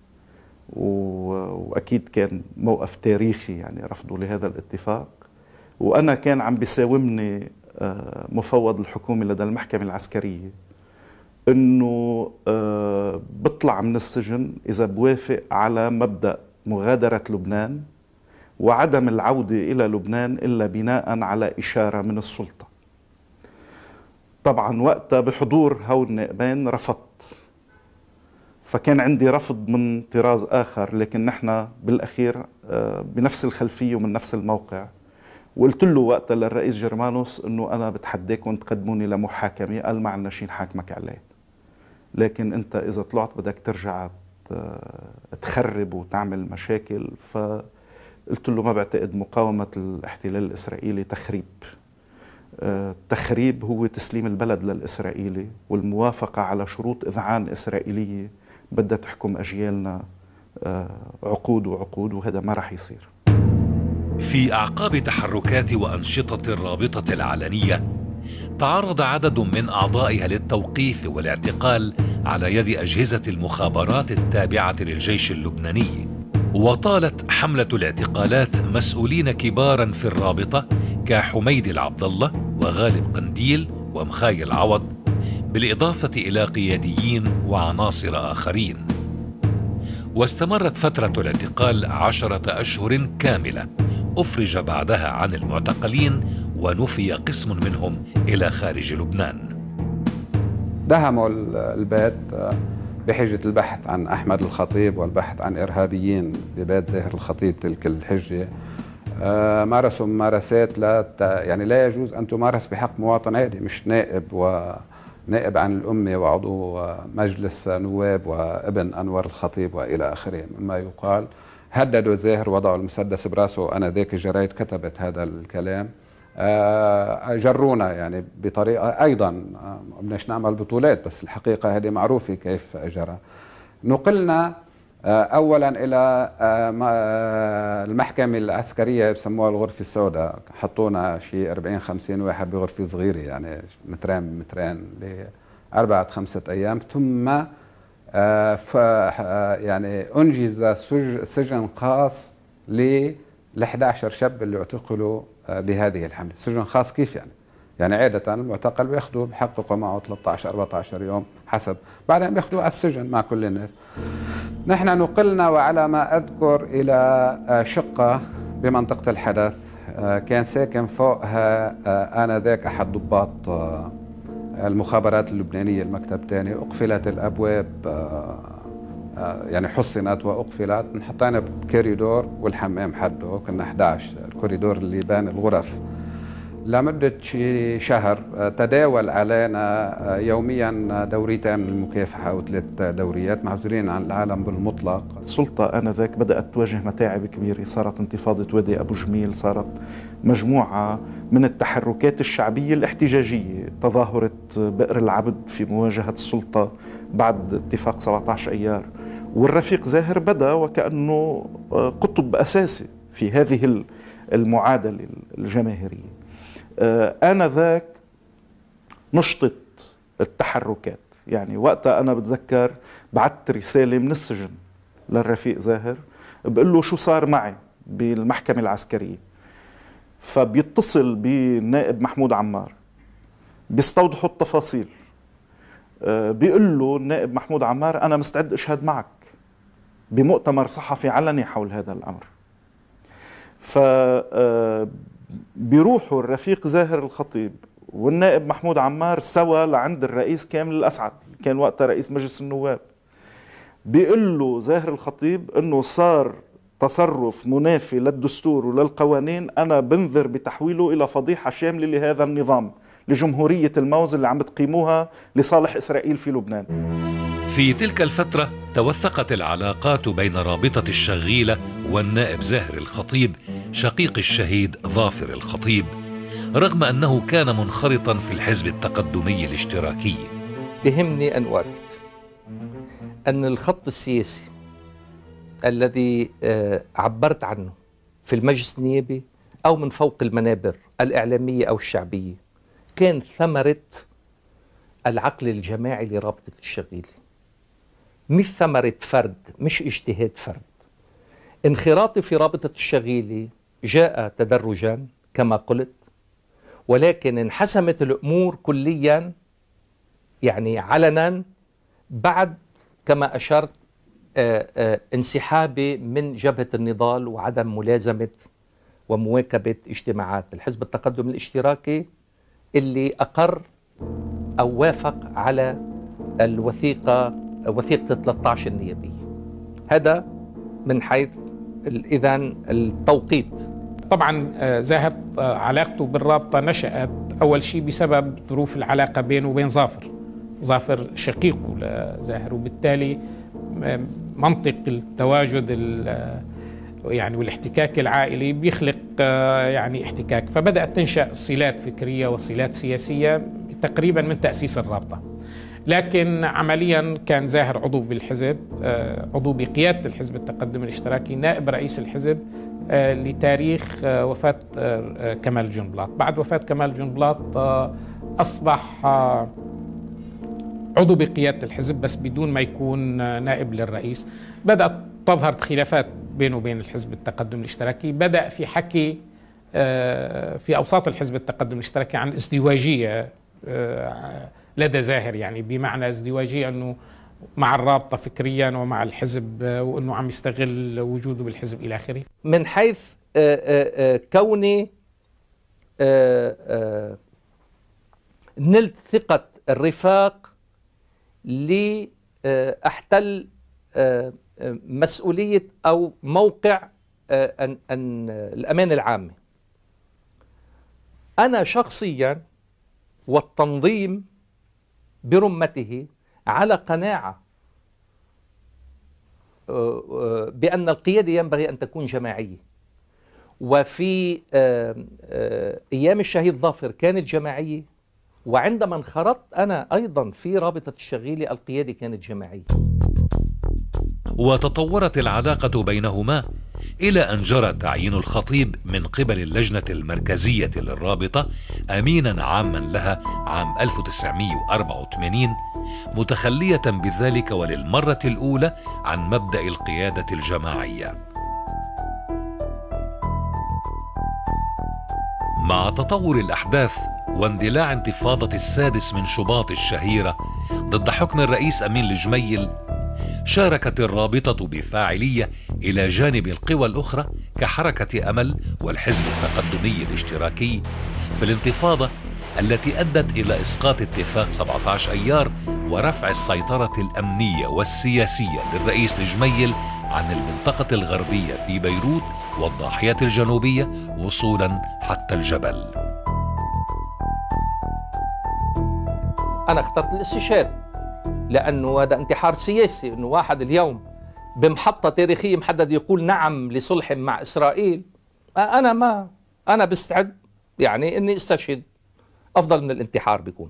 وأكيد كان موقف تاريخي يعني رفضه لهذا الاتفاق، وأنا كان عم بيساومني مفوض الحكومة لدى المحكمة العسكرية أنه بطلع من السجن إذا بوافق على مبدأ مغادرة لبنان وعدم العودة إلى لبنان إلا بناء على إشارة من السلطة. طبعا وقتها بحضور هؤلاء النائبين رفضت، فكان عندي رفض من طراز آخر، لكن نحن بالأخير بنفس الخلفية ومن نفس الموقع. وقلت له وقتها للرئيس جرمانوس أنه أنا بتحداكم تقدموني لمحاكمة. قال ما عندنا شيء نحاكمك عليه، لكن أنت إذا طلعت بدك ترجع تخرب وتعمل مشاكل. قلت له ما بعتقد مقاومة الاحتلال الإسرائيلي تخريب. التخريب هو تسليم البلد للإسرائيلي والموافقة على شروط إذعان إسرائيلية بدها تحكم أجيالنا عقود وعقود، وهذا ما رح يصير. في أعقاب تحركات وأنشطة الرابطة العلنية تعرض عدد من أعضائها للتوقيف والاعتقال على يد أجهزة المخابرات التابعة للجيش اللبناني. وطالت حملة الاعتقالات مسؤولين كبارا في الرابطة كحميد العبد الله وغالب قنديل ومخاي العوض، بالإضافة إلى قياديين وعناصر آخرين. واستمرت فترة الاعتقال 10 أشهر كاملة، أفرج بعدها عن المعتقلين ونفي قسم منهم إلى خارج لبنان. دهموا البيت بحجة البحث عن أحمد الخطيب والبحث عن إرهابيين ببيت زاهر الخطيب تلك الحجة. مارسوا ممارسات يعني لا يجوز أن تمارس بحق مواطن عادي، مش نائب ونائب عن الأمة وعضو مجلس نواب وابن أنور الخطيب وإلى آخره مما يقال. هددوا زاهر، وضعوا المسدس براسه، أنا ذاك الجرايد كتبت هذا الكلام. جرونا يعني بطريقة أيضا بدناش نعمل بطولات، بس الحقيقة هذه معروفة كيف جرى. نقلنا أولا إلى المحكمة العسكرية بسموها الغرفة السوداء، حطونا شيء 40-50 واحد بغرفة صغيرة يعني مترين ل4-5 أيام، ثم يعني أنجز سجن خاص ل11 شاب اللي اعتقلوا بهذه الحملة. سجن خاص كيف يعني؟ يعني عادة المعتقل بياخذوا بحققوا معه 13-14 يوم حسب، بعدين بياخذوه على السجن مع كل الناس. نحن نقلنا وعلى ما أذكر إلى شقة بمنطقة الحدث، كان ساكن فوقها آنذاك أحد ضباط المخابرات اللبنانية المكتب الثاني. أقفلت الأبواب، يعني حصنت وأقفلت، انحطينا بكوريدور والحمام حده، كنا 11 الكوريدور اللي بين الغرف. لمدة شهر تداول علينا يوميا دوريتين من المكافحة أو 3 دوريات، معزولين عن العالم بالمطلق. السلطة آنذاك بدأت تواجه متاعب كبيرة، صارت انتفاضة وادي أبو جميل، صارت مجموعة من التحركات الشعبية الاحتجاجية، تظاهرة بئر العبد في مواجهة السلطة بعد اتفاق 17 أيار. والرفيق زاهر بدأ وكأنه قطب أساسي في هذه المعادلة الجماهيرية. آنذاك نشطت التحركات، يعني وقتها أنا بتذكر بعت رسالة من السجن للرفيق زاهر بقول له شو صار معي بالمحكمة العسكرية، فبيتصل بالنائب محمود عمار بيستوضحوا التفاصيل. بيقول له النائب محمود عمار أنا مستعد أشهد معك بمؤتمر صحفي علني حول هذا الأمر. بيروحوا الرفيق زاهر الخطيب والنائب محمود عمار سوا لعند الرئيس كامل الأسعد، كان وقتها رئيس مجلس النواب. بيقول له زاهر الخطيب انه صار تصرف منافي للدستور وللقوانين، انا بنذر بتحويله الى فضيحة شاملة لهذا النظام، لجمهورية الموز اللي عم بتقيموها لصالح إسرائيل في لبنان. في تلك الفترة توثقت العلاقات بين رابطة الشغيلة والنائب زاهر الخطيب شقيق الشهيد ظافر الخطيب، رغم أنه كان منخرطا في الحزب التقدمي الاشتراكي. بهمني أن أؤكد أن الخط السياسي الذي عبرت عنه في المجلس النيابي أو من فوق المنابر الإعلامية أو الشعبية كان ثمرة العقل الجماعي لرابطة الشغيلة، مش ثمرة فرد، مش اجتهاد فرد. انخراطي في رابطة الشغيلة جاء تدرجا كما قلت، ولكن انحسمت الأمور كليا يعني علنا بعد كما أشرت انسحابي من جبهة النضال وعدم ملازمة ومواكبة اجتماعات الحزب التقدم الاشتراكي اللي أقر أو وافق على وثيقة 13 النيابية. هذا من حيث إذن التوقيت. طبعا زاهر علاقته بالرابطة نشأت أول شيء بسبب ظروف العلاقة بينه وبين ظافر شقيقه لزاهر، وبالتالي منطق التواجد يعني والاحتكاك العائلي بيخلق يعني احتكاك، فبدأت تنشأ صلات فكرية وصلات سياسية تقريبا من تأسيس الرابطة. لكن عمليا كان زاهر عضو بالحزب، عضو بقيادة الحزب التقدم الاشتراكي، نائب رئيس الحزب لتاريخ وفاة كمال جنبلاط. بعد وفاة كمال جنبلاط أصبح عضو بقيادة الحزب بس بدون ما يكون نائب للرئيس. بدأت تظهر خلافات بينه وبين الحزب التقدم الاشتراكي، بدأ في حكي في أوساط الحزب التقدم الاشتراكي عن ازدواجية لدى زاهر، يعني بمعنى ازدواجية أنه مع الرابطة فكريا ومع الحزب، وأنه عم يستغل وجوده بالحزب إلى آخره. من حيث كوني نلت ثقة الرفاق لأحتل مسؤولية أو موقع الأمانة العامة. أنا شخصيا والتنظيم برمته على قناعة بأن القيادة ينبغي أن تكون جماعية، وفي أيام الشهيد ظافر كانت جماعية، وعندما انخرطت أنا أيضا في رابطة الشغيلة القيادة كانت جماعية. وتطورت العلاقة بينهما إلى أن جرى تعيين الخطيب من قبل اللجنة المركزية للرابطة أمينا عاما لها عام 1984، متخلية بذلك وللمرة الأولى عن مبدأ القيادة الجماعية. مع تطور الأحداث واندلاع انتفاضة السادس من شباط الشهيرة ضد حكم الرئيس أمين الجميل، شاركت الرابطة بفاعلية إلى جانب القوى الأخرى كحركة أمل والحزب التقدمي الاشتراكي في الانتفاضة التي أدت إلى إسقاط اتفاق 17 أيار ورفع السيطرة الأمنية والسياسية للرئيس الجميل عن المنطقة الغربية في بيروت والضاحية الجنوبية وصولا حتى الجبل. أنا اخترت الاستشهاد لأنه هذا انتحار سياسي، أنه واحد اليوم بمحطة تاريخية محدد يقول نعم لصلح مع إسرائيل. أنا بستعد يعني أني استشهد، أفضل من الانتحار بيكون.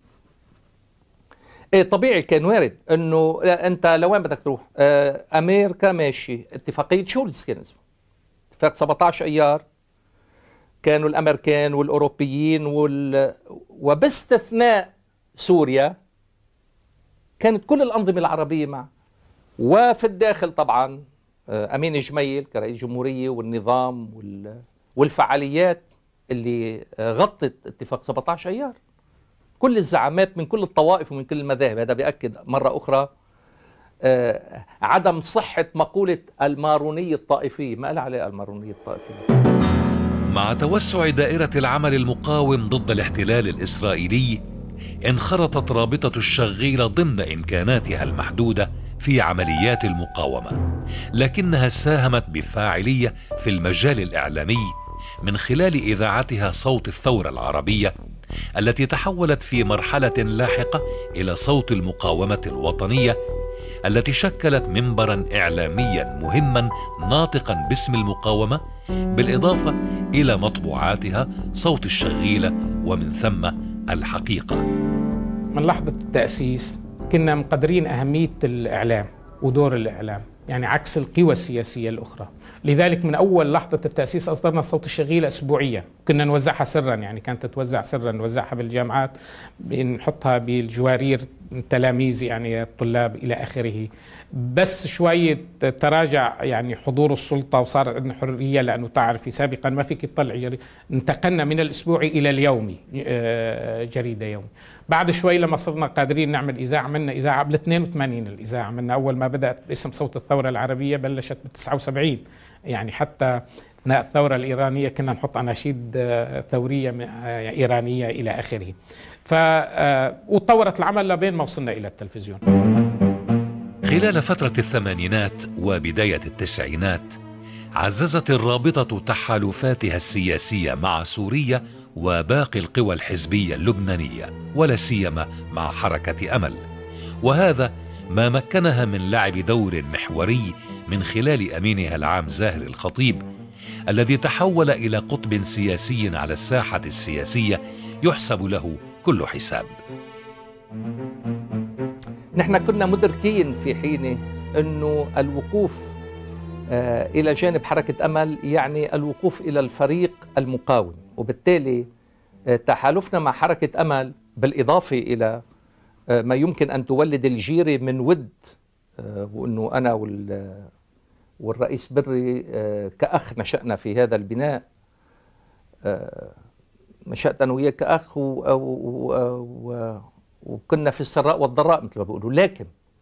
طبيعي كان وارد أنه أنت لوين بدك تروح؟ أمريكا ماشي، اتفاقية شولز كان اسمه اتفاق 17 أيار، كانوا الأمريكان والأوروبيين وباستثناء سوريا كانت كل الأنظمة العربية معه، وفي الداخل طبعا أمين جميل كرئيس جمهورية والنظام والفعاليات اللي غطت اتفاق 17 أيار، كل الزعامات من كل الطوائف ومن كل المذاهب. هذا بيأكد مرة أخرى عدم صحة مقولة المارونية الطائفية، ما قال عليها المارونية الطائفية. مع توسع دائرة العمل المقاوم ضد الاحتلال الإسرائيلي، انخرطت رابطة الشغيلة ضمن إمكاناتها المحدودة في عمليات المقاومة، لكنها ساهمت بفاعلية في المجال الإعلامي من خلال إذاعتها صوت الثورة العربية، التي تحولت في مرحلة لاحقة إلى صوت المقاومة الوطنية، التي شكلت منبرا إعلاميا مهما ناطقا باسم المقاومة، بالإضافة إلى مطبوعاتها صوت الشغيلة ومن ثم الحقيقة. من لحظة التأسيس كنا مقدرين أهمية الإعلام ودور الإعلام، يعني عكس القوى السياسية الأخرى. لذلك من أول لحظة التأسيس أصدرنا صوت الشغيلة أسبوعيا، كنا نوزعها سرا، يعني كانت تتوزع سرا، نوزعها بالجامعات، نحطها بالجوارير تلاميذ يعني الطلاب إلى آخره. بس شوية تراجع يعني حضور السلطة وصار عندنا حرية، لأنه تعرفي سابقا ما فيك تطلع جريدة، انتقلنا من الأسبوعي إلى اليومي، جريدة يومي. بعد شوي لما صرنا قادرين نعمل إذاعة، عملنا إذاعة قبل 82 الإذاعة، عملنا أول ما بدأت باسم صوت الثورة العربية بلشت ب 79، يعني حتى أثناء الثورة الإيرانية كنا نحط أناشيد ثورية إيرانية إلى آخره. وتطورت العمل لبين ما وصلنا إلى التلفزيون. خلال فترة الثمانينات وبداية التسعينات عززت الرابطة تحالفاتها السياسية مع سوريا وباقي القوى الحزبية اللبنانية، ولا سيما مع حركة أمل، وهذا ما مكنها من لعب دور محوري من خلال أمينها العام زاهر الخطيب، الذي تحول إلى قطب سياسي على الساحة السياسية يحسب له كل حساب. نحن كنا مدركين في حينه أنه الوقوف إلى جانب حركة أمل يعني الوقوف إلى الفريق المقاوم، وبالتالي تحالفنا مع حركة أمل بالإضافة إلى ما يمكن أن تولد الجيرة من ود، وأنه أنا والرئيس بري كأخ نشأنا في هذا البناء، نشأت أنا وياه كأخ وكنا في السراء والضراء مثل ما بيقولوا. لكن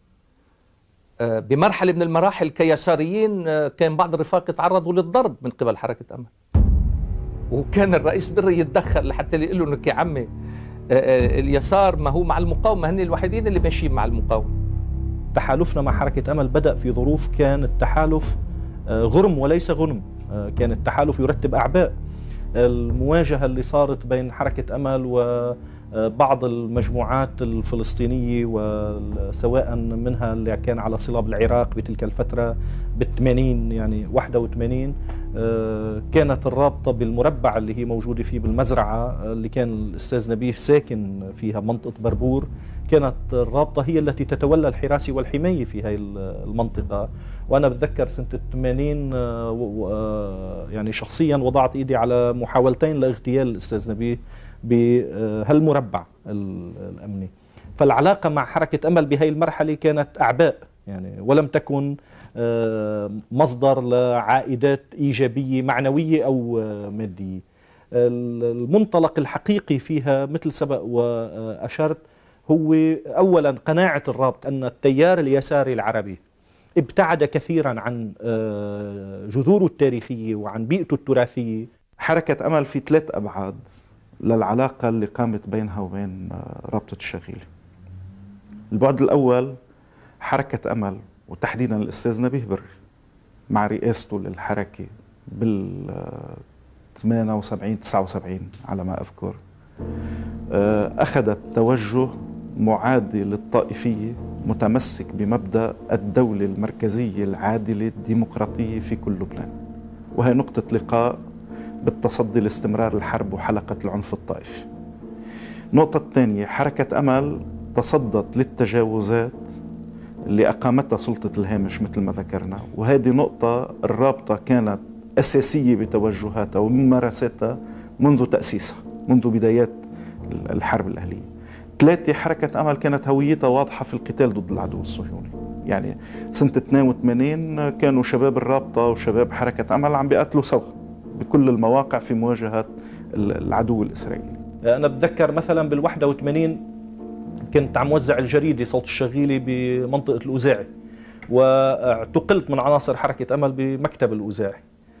بمرحلة من المراحل كيساريين كان بعض الرفاق يتعرضوا للضرب من قبل حركة أمل، وكان الرئيس بري يتدخل لحتى يقول له انك يا عمي اليسار ما هو مع المقاومة، هن الوحيدين اللي ماشيين مع المقاومة. تحالفنا مع حركة أمل بدأ في ظروف كان التحالف غرم وليس غنم، كان التحالف يرتب أعباء. المواجهة اللي صارت بين حركة أمل وبعض المجموعات الفلسطينية، وسواء منها اللي كان على صلة بالعراق بتلك الفترة ب80 يعني 81، كانت الرابطة بالمربع اللي هي موجودة فيه بالمزرعة اللي كان الأستاذ نبيه ساكن فيها منطقة بربور، كانت الرابطة هي التي تتولى الحراسة والحماية في هاي المنطقة. وأنا بتذكر سنة 80 يعني شخصيا وضعت إيدي على محاولتين لاغتيال الأستاذ نبيه بهالمربع الأمني. فالعلاقة مع حركة أمل بهاي المرحلة كانت أعباء يعني، ولم تكن مصدر لعائدات إيجابية معنوية أو مادية. المنطلق الحقيقي فيها مثل سبق وأشرت هو أولا قناعة الرابط أن التيار اليساري العربي ابتعد كثيرا عن جذوره التاريخية وعن بيئته التراثية. حركة أمل في 3 أبعاد للعلاقة اللي قامت بينها وبين رابطة الشغيلة. البعد الأول، حركة أمل وتحديدا الأستاذ نبيه بري مع رئاسته للحركة بال 78 79 على ما أذكر، أخذت توجه معادي للطائفية، متمسك بمبدأ الدولة المركزية العادلة الديمقراطية في كل لبنان، وهي نقطة لقاء بالتصدي لاستمرار الحرب وحلقة العنف الطائفي. النقطة الثانية، حركة أمل تصدت للتجاوزات اللي أقامتها سلطة الهامش مثل ما ذكرنا، وهذه نقطة الرابطة كانت أساسية بتوجهاتها وممارستها منذ تأسيسها، منذ بدايات الحرب الأهلية. 3، حركة أمل كانت هويتها واضحة في القتال ضد العدو الصهيوني. يعني سنة 82 كانوا شباب الرابطة وشباب حركة أمل عم بيقاتلوا سوا بكل المواقع في مواجهة العدو الإسرائيلي. أنا بتذكر مثلا بال81 كنت عم وزع الجريدة صوت الشغيلة بمنطقة الأوزاعي، واعتقلت من عناصر حركة أمل بمكتب الأوزاعي،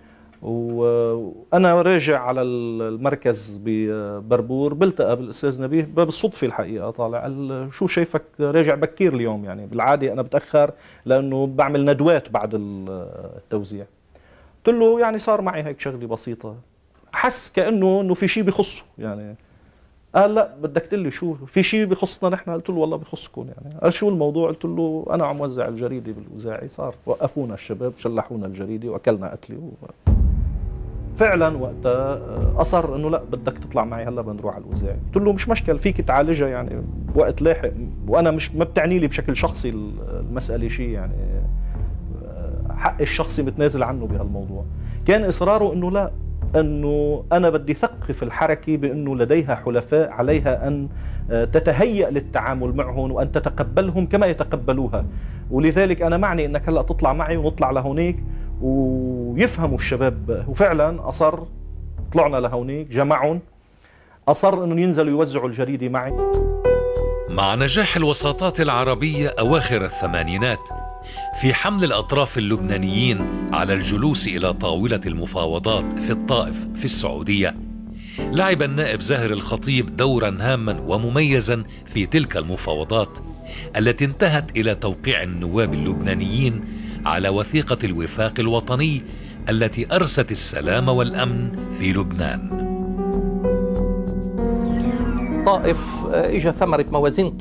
وأنا راجع على المركز ببربور بلتقى بالأستاذ نبيه بالصدفة الحقيقة، طالع قال شو شايفك راجع بكير اليوم؟ يعني بالعادة أنا بتأخر لأنه بعمل ندوات بعد التوزيع. قلت له يعني صار معي هيك شغلة بسيطة. حس كأنه في شيء بخصه يعني. قال لا بدك تقول لي شو في شيء بخصنا نحن؟ قلت له والله بخصكم يعني. قال شو الموضوع؟ قلت له انا عم وزع الجريده بالاوزاعي، صار وقفونا الشباب شلحونا الجريده واكلنا قتله. فعلا وقتها اصر انه لا بدك تطلع معي هلا بنروح على الاوزاعي. قلت له مش مشكل فيك تعالجها يعني بوقت لاحق، وانا مش ما بتعني لي بشكل شخصي المساله شيء يعني حق الشخصي متنازل عنه بهالموضوع. كان اصراره انه لا، أنه أنا بدي ثقف الحركة بأنه لديها حلفاء عليها أن تتهيأ للتعامل معهم وأن تتقبلهم كما يتقبلوها، ولذلك أنا معني أنك هلأ تطلع معي ونطلع لهونيك ويفهموا الشباب. وفعلا أصر، طلعنا لهونيك جمعهم، أصر أنه ينزلوا يوزعوا الجريدة معي. مع نجاح الوساطات العربية أواخر الثمانينات في حمل الأطراف اللبنانيين على الجلوس إلى طاولة المفاوضات في الطائف في السعودية، لعب النائب زاهر الخطيب دورا هاما ومميزا في تلك المفاوضات التي انتهت إلى توقيع النواب اللبنانيين على وثيقة الوفاق الوطني التي أرست السلام والأمن في لبنان. طائف إجا ثمرة موازين قوى،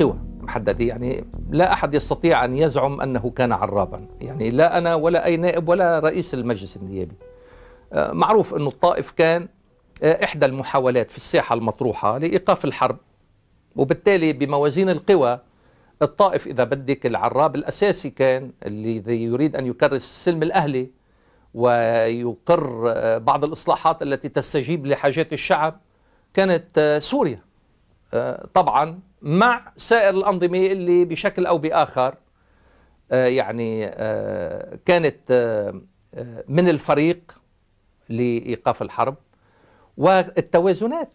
محددة، يعني لا أحد يستطيع أن يزعم أنه كان عرابا، يعني لا أنا ولا أي نائب ولا رئيس المجلس النيابي. معروف أن الطائف كان إحدى المحاولات في الساحة المطروحة لإيقاف الحرب، وبالتالي بموازين القوى الطائف إذا بدك العراب الأساسي كان اللي يريد أن يكرس السلم الأهلي ويقر بعض الإصلاحات التي تستجيب لحاجات الشعب كانت سوريا، طبعا مع سائر الأنظمة اللي بشكل أو بآخر يعني كانت من الفريق لإيقاف الحرب. والتوازنات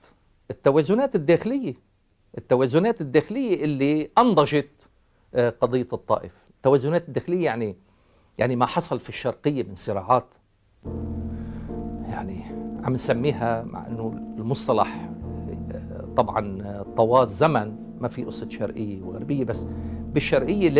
الداخلية اللي أنضجت قضية الطائف، التوازنات الداخلية يعني ما حصل في الشرقية من صراعات، يعني عم نسميها مع أنه المصطلح طبعا طوال زمن، ما في قصة شرقية وغربية، بس بالشرقية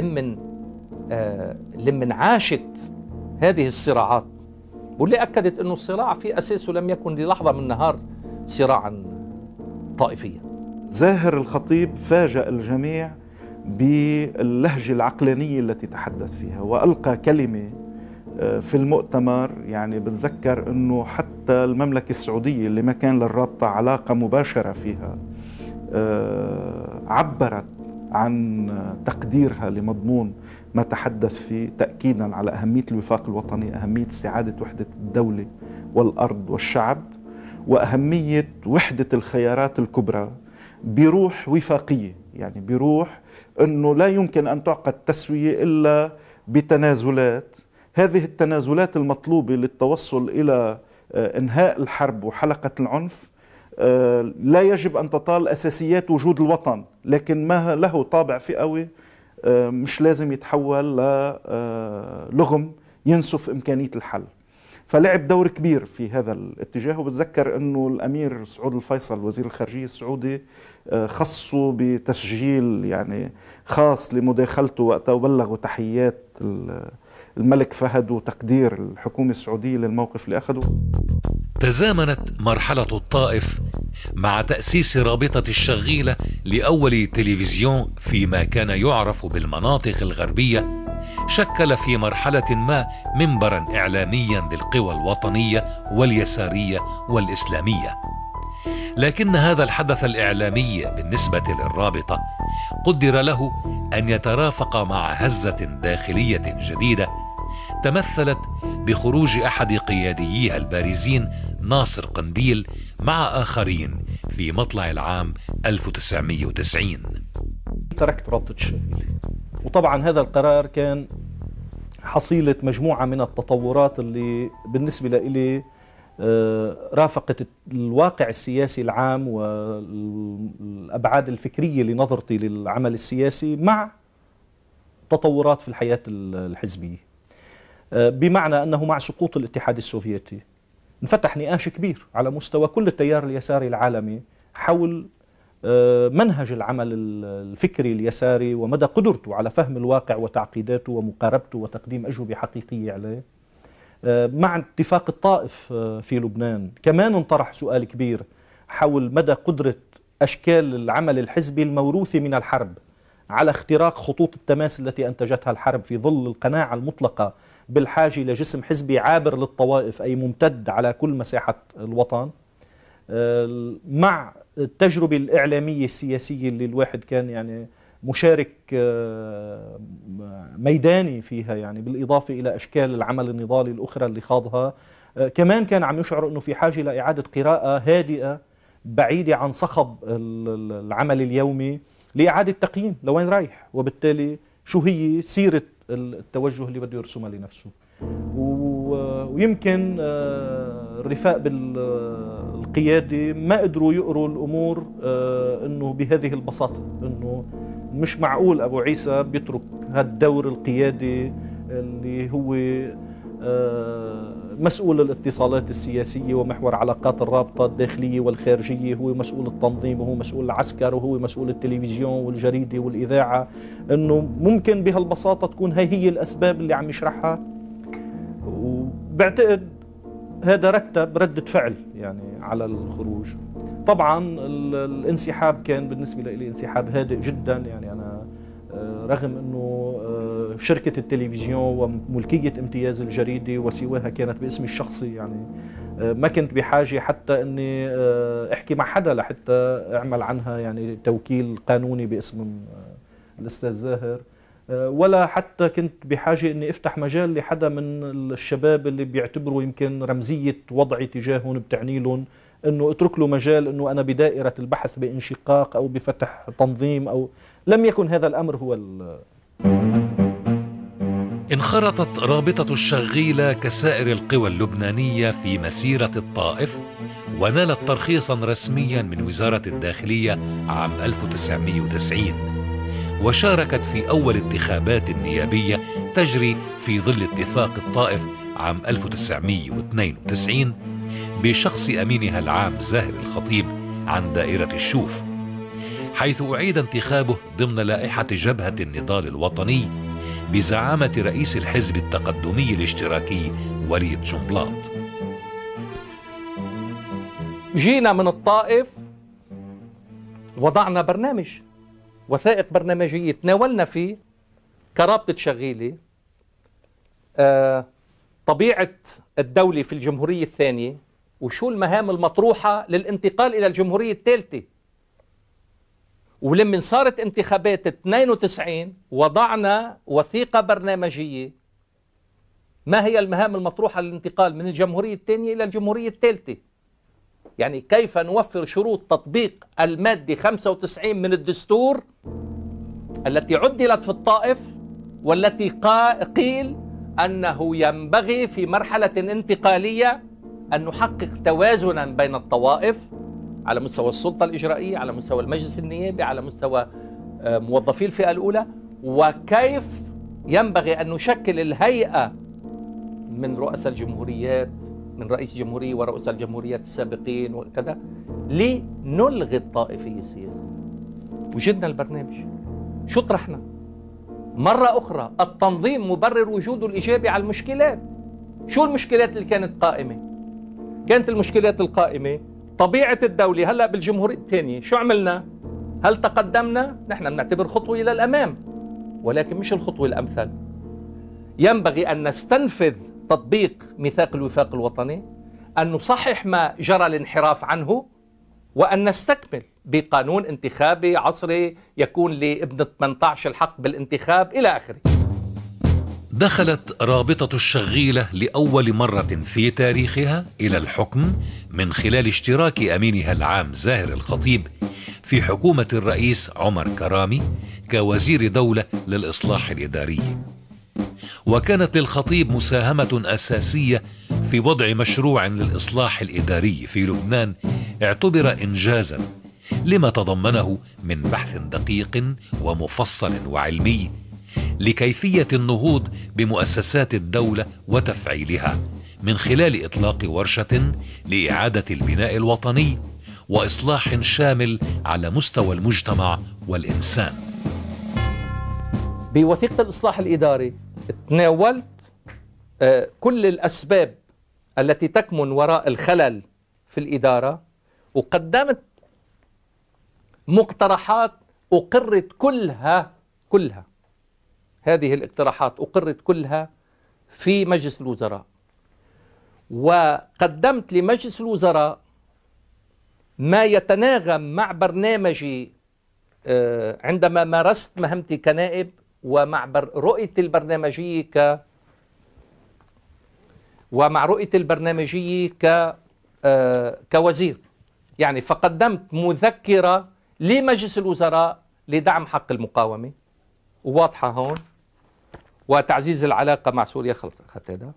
لمن عاشت هذه الصراعات، واللي أكدت أنه الصراع في أساسه لم يكن للحظة من النهار صراعا طائفيا. زاهر الخطيب فاجأ الجميع باللهجة العقلانية التي تحدث فيها، وألقى كلمة في المؤتمر، يعني بتذكر أنه حتى المملكة السعودية اللي ما كان للرابطة علاقة مباشرة فيها عبرت عن تقديرها لمضمون ما تحدث فيه، تأكيدا على أهمية الوفاق الوطني، أهمية استعادة وحدة الدولة والأرض والشعب، وأهمية وحدة الخيارات الكبرى بروح وفاقية، يعني بروح أنه لا يمكن أن تعقد تسوية إلا بتنازلات. هذه التنازلات المطلوبة للتوصل إلى إنهاء الحرب وحلقة العنف لا يجب أن تطال أساسيات وجود الوطن، لكن ما له طابع فئوي مش لازم يتحول للغم ينسف إمكانية الحل. فلعب دور كبير في هذا الاتجاه. وبتذكر أنه الأمير سعود الفيصل وزير الخارجية السعودي خصه بتسجيل يعني خاص لمداخلته وقتها، وبلغوا تحيات الملك فهد وتقدير الحكومة السعودية للموقف اللي أخذه. تزامنت مرحلة الطائف مع تأسيس رابطة الشغيلة لأول تلفزيون فيما كان يعرف بالمناطق الغربية، شكل في مرحلة ما منبرا إعلاميا للقوى الوطنية واليسارية والإسلامية. لكن هذا الحدث الإعلامي بالنسبة للرابطة قدر له أن يترافق مع هزة داخلية جديدة تمثلت بخروج أحد قيادييها البارزين ناصر قنديل مع آخرين في مطلع العام 1990. تركت رابطة الشغيلة، وطبعا هذا القرار كان حصيلة مجموعة من التطورات اللي بالنسبة لي رافقت الواقع السياسي العام والأبعاد الفكرية لنظرتي للعمل السياسي مع تطورات في الحياة الحزبية، بمعنى أنه مع سقوط الاتحاد السوفيتي انفتح نقاش كبير على مستوى كل التيار اليساري العالمي حول منهج العمل الفكري اليساري ومدى قدرته على فهم الواقع وتعقيداته ومقاربته وتقديم أجوبة حقيقية عليه. مع اتفاق الطائف في لبنان كمان انطرح سؤال كبير حول مدى قدرة أشكال العمل الحزبي الموروثة من الحرب على اختراق خطوط التماس التي أنتجتها الحرب في ظل القناعة المطلقة بالحاجة لجسم حزبي عابر للطوائف، أي ممتد على كل مساحة الوطن، مع التجربة الإعلامية السياسية اللي الواحد كان يعني مشارك ميداني فيها، يعني بالإضافة إلى أشكال العمل النضالي الأخرى اللي خاضها. كمان كان عم يشعر أنه في حاجة لإعادة قراءة هادئة بعيدة عن صخب العمل اليومي لإعادة تقييم لوين رايح، وبالتالي شو هي سيرة التوجه اللي بده يرسمها لنفسه. ويمكن الرفاق بالقيادة ما قدروا يقروا الأمور أنه بهذه البساطة، أنه مش معقول أبو عيسى بيترك هالدور القيادي اللي هو مسؤول الاتصالات السياسية ومحور علاقات الرابطة الداخلية والخارجية، هو مسؤول التنظيم وهو مسؤول العسكر وهو مسؤول التلفزيون والجريدة والإذاعة، أنه ممكن بهالبساطة تكون هي الأسباب اللي عم يشرحها. وبعتقد هذا رتب ردة فعل يعني على الخروج. طبعا الانسحاب كان بالنسبة لي انسحاب هادئ جدا، يعني أنا رغم أنه شركة التلفزيون وملكية امتياز الجريدة وسواها كانت باسمي الشخصي، يعني ما كنت بحاجة حتى أني أحكي مع حدا لحتى أعمل عنها يعني توكيل قانوني باسم الأستاذ زاهر، ولا حتى كنت بحاجة أني أفتح مجال لحدا من الشباب اللي بيعتبروا يمكن رمزية وضعي تجاههم بتعني لهم أنه اترك له مجال أنه أنا بدائرة البحث بانشقاق أو بفتح تنظيم، أو لم يكن هذا الأمر هو انخرطت رابطة الشغيلة كسائر القوى اللبنانية في مسيرة الطائف، ونالت ترخيصا رسميا من وزارة الداخلية عام 1990، وشاركت في أول انتخابات نيابية تجري في ظل اتفاق الطائف عام 1992 بشخص أمينها العام زاهر الخطيب عن دائرة الشوف، حيث أعيد انتخابه ضمن لائحة جبهة النضال الوطني بزعامة رئيس الحزب التقدمي الاشتراكي وليد جنبلاط. جينا من الطائف، وضعنا برنامج، وثائق برنامجية تناولنا فيه كرابطة شغيلة طبيعة الدولة في الجمهورية الثانية، وشو المهام المطروحة للانتقال إلى الجمهورية الثالثة. ولما صارت انتخابات 92 وضعنا وثيقة برنامجية ما هي المهام المطروحة للانتقال من الجمهورية الثانية إلى الجمهورية الثالثة، يعني كيف نوفر شروط تطبيق المادة 95 من الدستور التي عدلت في الطائف، والتي قيل أنه ينبغي في مرحلة انتقالية أن نحقق توازنا بين الطوائف على مستوى السلطة الإجرائية، على مستوى المجلس النيابي، على مستوى موظفي الفئة الأولى، وكيف ينبغي أن نشكل الهيئة من رؤساء الجمهوريات، من رئيس الجمهورية ورؤساء الجمهوريات السابقين وكذا، لنلغي الطائفية السياسية. وجدنا البرنامج، شو طرحنا؟ مرة أخرى التنظيم مبرر وجوده الإيجابي على المشكلات. شو المشكلات اللي كانت قائمة؟ كانت المشكلات القائمة طبيعة الدولة. هلأ بالجمهورية الثانية شو عملنا؟ هل تقدمنا؟ نحن بنعتبر خطوة إلى الأمام، ولكن مش الخطوة الأمثل. ينبغي أن نستنفذ تطبيق ميثاق الوفاق الوطني، أن نصحح ما جرى الانحراف عنه، وأن نستكمل بقانون انتخابي عصري يكون لابن 18 الحق بالانتخاب إلى آخره. دخلت رابطة الشغيلة لأول مرة في تاريخها إلى الحكم من خلال اشتراك أمينها العام زاهر الخطيب في حكومة الرئيس عمر كرامي كوزير دولة للإصلاح الإداري. وكانت للخطيب مساهمة أساسية في وضع مشروع للإصلاح الإداري في لبنان اعتبر إنجازا لما تضمنه من بحث دقيق ومفصل وعلمي لكيفية النهوض بمؤسسات الدولة وتفعيلها من خلال إطلاق ورشة لإعادة البناء الوطني وإصلاح شامل على مستوى المجتمع والإنسان. بوثيقة الإصلاح الإداري تناولت كل الأسباب التي تكمن وراء الخلل في الإدارة، وقدمت مقترحات أقرت كلها هذه الاقتراحات أقرت كلها في مجلس الوزراء. وقدمت لمجلس الوزراء ما يتناغم مع برنامجي عندما مارست مهمتي كنائب، ومع رؤيتي البرنامجية كوزير. يعني فقدمت مذكرة لمجلس الوزراء لدعم حق المقاومة، واضحة هون، وتعزيز العلاقة مع سوريا خط هذا.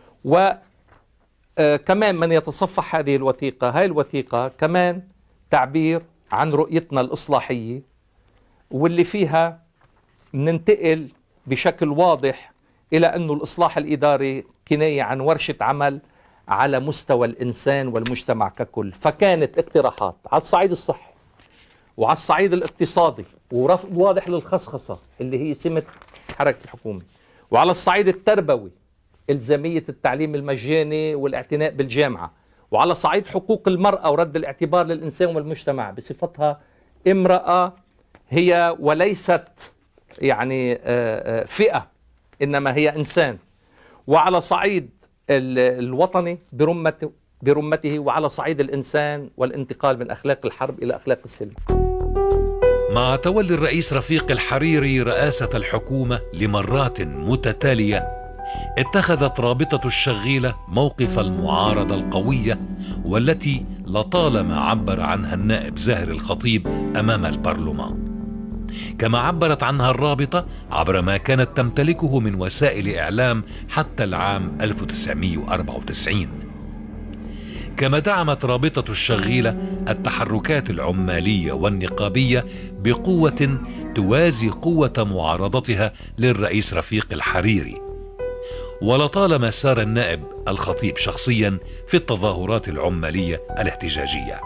وكمان من يتصفح هذه الوثيقة، هاي الوثيقة كمان تعبير عن رؤيتنا الإصلاحية، واللي فيها ننتقل بشكل واضح إلى أنه الإصلاح الإداري كناية عن ورشة عمل على مستوى الإنسان والمجتمع ككل. فكانت اقتراحات على الصعيد الصحي وعلى الصعيد الاقتصادي، ورفض واضح للخصخصة اللي هي سمة حركة الحكومة، وعلى الصعيد التربوي إلزامية التعليم المجاني والاعتناء بالجامعة، وعلى صعيد حقوق المرأة ورد الاعتبار للإنسان والمجتمع بصفتها امرأة هي وليست يعني فئة، إنما هي إنسان، وعلى صعيد الوطني برمته، وعلى صعيد الإنسان والانتقال من أخلاق الحرب إلى أخلاق السلم. مع تولي الرئيس رفيق الحريري رئاسة الحكومة لمرات متتالية، اتخذت رابطة الشغيلة موقف المعارضة القوية والتي لطالما عبر عنها النائب زاهر الخطيب أمام البرلمان، كما عبرت عنها الرابطة عبر ما كانت تمتلكه من وسائل إعلام حتى العام 1994. كما دعمت رابطة الشغيلة التحركات العمالية والنقابية بقوة توازي قوة معارضتها للرئيس رفيق الحريري. ولطالما سار النائب الخطيب شخصيا في التظاهرات العمالية الاحتجاجية.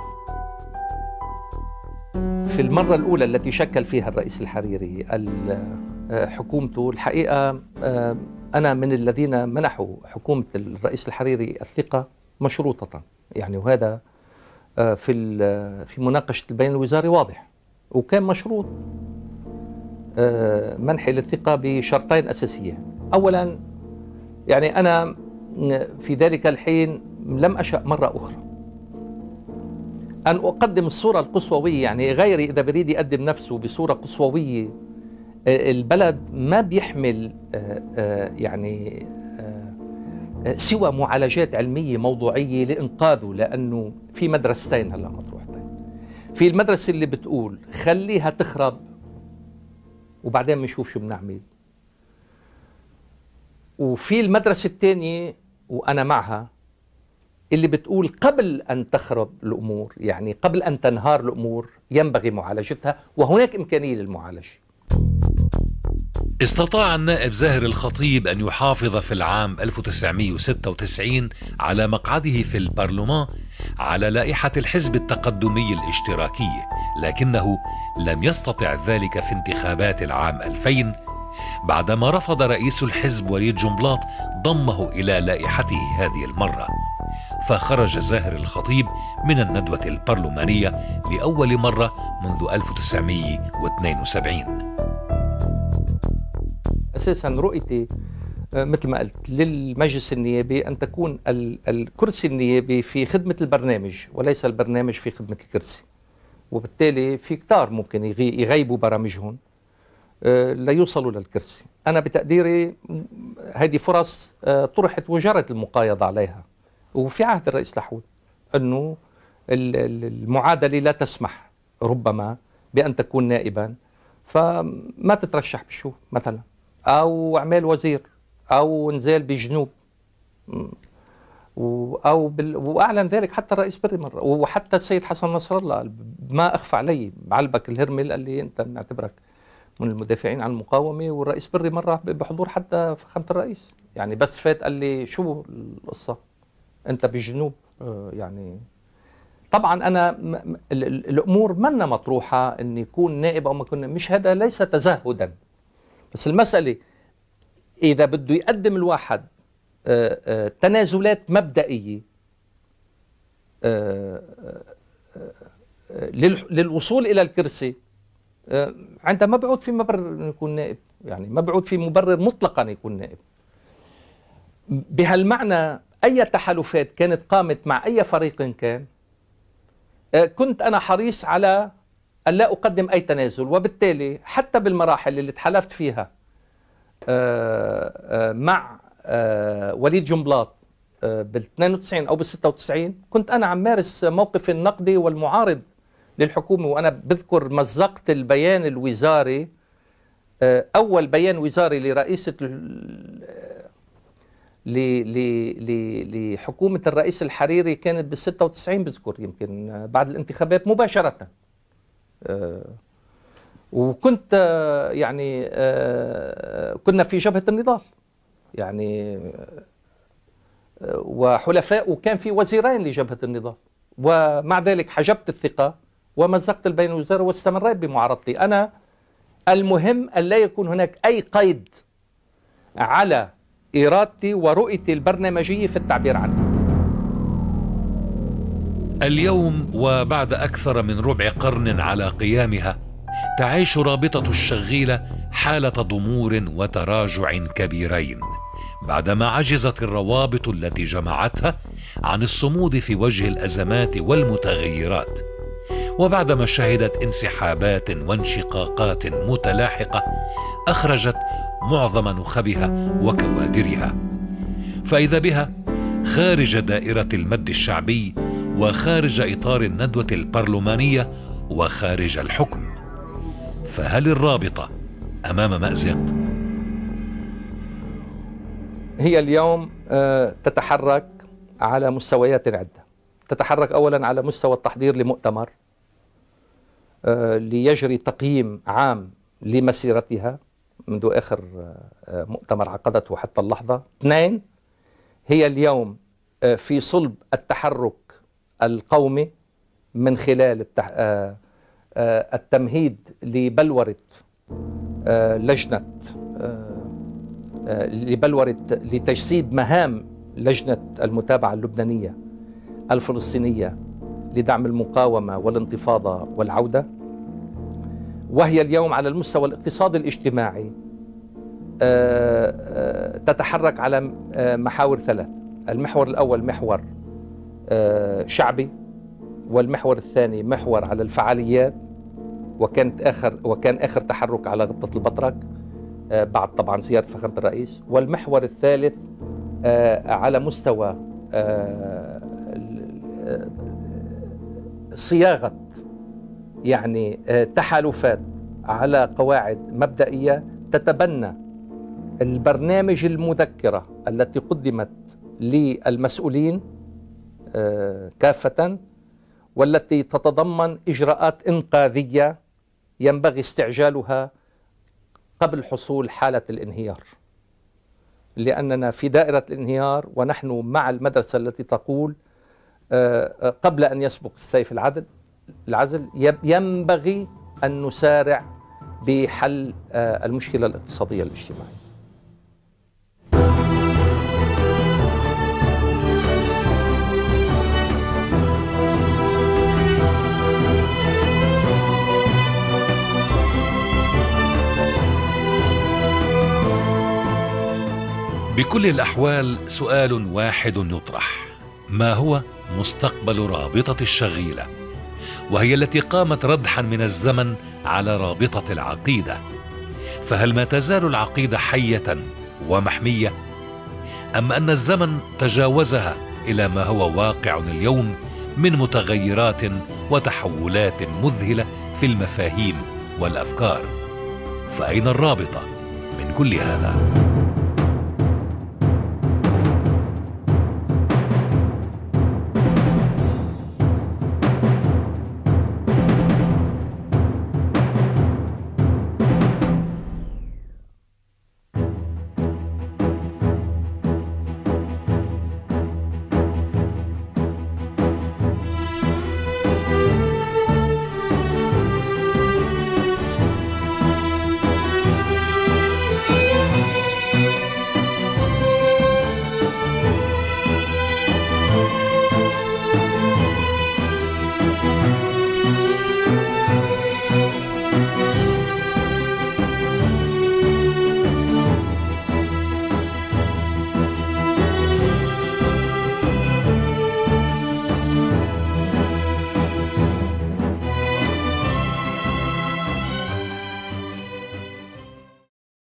في المرة الأولى التي شكل فيها الرئيس الحريري حكومته، الحقيقة أنا من الذين منحوا حكومة الرئيس الحريري الثقة مشروطة، يعني وهذا في مناقشة البيان الوزاري واضح، وكان مشروط منحي للثقة بشرطين أساسيين. أولا، يعني أنا في ذلك الحين لم أشأ مرة أخرى أن أقدم الصورة القصووية، يعني غيري إذا بريد يقدم نفسه بصورة قصووية، البلد ما بيحمل يعني سوى معالجات علمية موضوعية لإنقاذه، لأنه في مدرستين هلا مطروحتين. في المدرسة اللي بتقول خليها تخرب وبعدين بنشوف شو بنعمل، وفي المدرسة الثانية وأنا معها اللي بتقول قبل أن تخرب الأمور، يعني قبل أن تنهار الأمور ينبغي معالجتها، وهناك إمكانية للمعالجة. استطاع النائب زاهر الخطيب أن يحافظ في العام 1996 على مقعده في البرلمان على لائحة الحزب التقدمي الاشتراكي، لكنه لم يستطع ذلك في انتخابات العام 2000 بعدما رفض رئيس الحزب وليد جنبلاط ضمه إلى لائحته هذه المرة، فخرج زاهر الخطيب من الندوة البرلمانية لأول مرة منذ 1972. أساسا رؤيتي مثل ما قلت للمجلس النيابي أن تكون الكرسي النيابي في خدمة البرنامج وليس البرنامج في خدمة الكرسي، وبالتالي في كتار ممكن يغيبوا برامجهم ليوصلوا للكرسي. أنا بتقديري هذه فرص طرحت وجرت المقايضة عليها، وفي عهد الرئيس لحود أنه المعادلة لا تسمح ربما بأن تكون نائبا فما تترشح بشو مثلا، أو عمل وزير، أو نزال بجنوب، وأعلن ذلك حتى الرئيس بري مرة، وحتى السيد حسن نصر الله ما أخفى علي بعلبك الهرمل قال لي أنت بنعتبرك من المدافعين عن المقاومة، والرئيس بري مرة بحضور حتى فخامة الرئيس، يعني بس فات قال لي شو القصة أنت بالجنوب. يعني طبعا أنا الأمور منا مطروحة أن يكون نائب أو ما كنا، مش هذا ليس تزهدا، بس المسألة إذا بده يقدم الواحد تنازلات مبدئية للوصول إلى الكرسي، عندما ما بعود في مبرر أن يكون نائب، يعني ما بعود في مبرر مطلقا أن يكون نائب. بهالمعنى أي تحالفات كانت قامت مع أي فريق كان، كنت أنا حريص على أن لا أقدم أي تنازل، وبالتالي حتى بالمراحل اللي تحالفت فيها مع وليد جنبلاط بال92 أو بال96 كنت أنا عم مارس موقف النقدي والمعارض للحكومة. وأنا بذكر مزقت البيان الوزاري، أول بيان وزاري لرئيسة لحكومة الرئيس الحريري كانت بال96 بذكر، يمكن بعد الانتخابات مباشرة. وكنت يعني كنا في جبهة النضال يعني وحلفاء، وكان في وزيرين لجبهة النضال، ومع ذلك حجبت الثقة ومزقت البيان الوزاري واستمريت بمعارضتي. أنا المهم أن لا يكون هناك أي قيد على إرادتي ورؤيتي البرنامجية في التعبير عنها. اليوم وبعد أكثر من ربع قرن على قيامها، تعيش رابطة الشغيلة حالة ضمور وتراجع كبيرين بعدما عجزت الروابط التي جمعتها عن الصمود في وجه الأزمات والمتغيرات، وبعدما شهدت انسحابات وانشقاقات متلاحقة أخرجت معظم نخبها وكوادرها، فإذا بها خارج دائرة المد الشعبي وخارج إطار الندوة البرلمانية وخارج الحكم. فهل الرابطة أمام مأزق؟ هي اليوم تتحرك على مستويات عدة. تتحرك أولا على مستوى التحضير لمؤتمر ليجري تقييم عام لمسيرتها منذ آخر مؤتمر عقدته حتى اللحظة. 2، هي اليوم في صلب التحرك القومي من خلال التمهيد لبلورة لتجسيد مهام لجنة المتابعة اللبنانية الفلسطينية لدعم المقاومة والانتفاضة والعودة. وهي اليوم على المستوى الاقتصادي الاجتماعي تتحرك على محاور 3. المحور الأول محور شعبي، والمحور الثاني محور على الفعاليات، وكان آخر تحرك على غبطة البطرك بعد طبعا زيارة فخامة الرئيس. والمحور الثالث على مستوى صياغة يعني تحالفات على قواعد مبدئية تتبنى البرنامج المذكرة التي قدمت للمسؤولين كافة، والتي تتضمن إجراءات إنقاذية ينبغي استعجالها قبل حصول حالة الانهيار، لأننا في دائرة الانهيار، ونحن مع المدرسة التي تقول قبل أن يسبق السيف العزل ينبغي أن نسارع بحل المشكلة الاقتصادية الاجتماعية. بكل الأحوال سؤال واحد يطرح: ما هو مستقبل رابطة الشغيلة؟ وهي التي قامت ردحا من الزمن على رابطة العقيدة، فهل ما تزال العقيدة حية ومحمية؟ أم أن الزمن تجاوزها إلى ما هو واقع اليوم من متغيرات وتحولات مذهلة في المفاهيم والأفكار؟ فأين الرابطة من كل هذا؟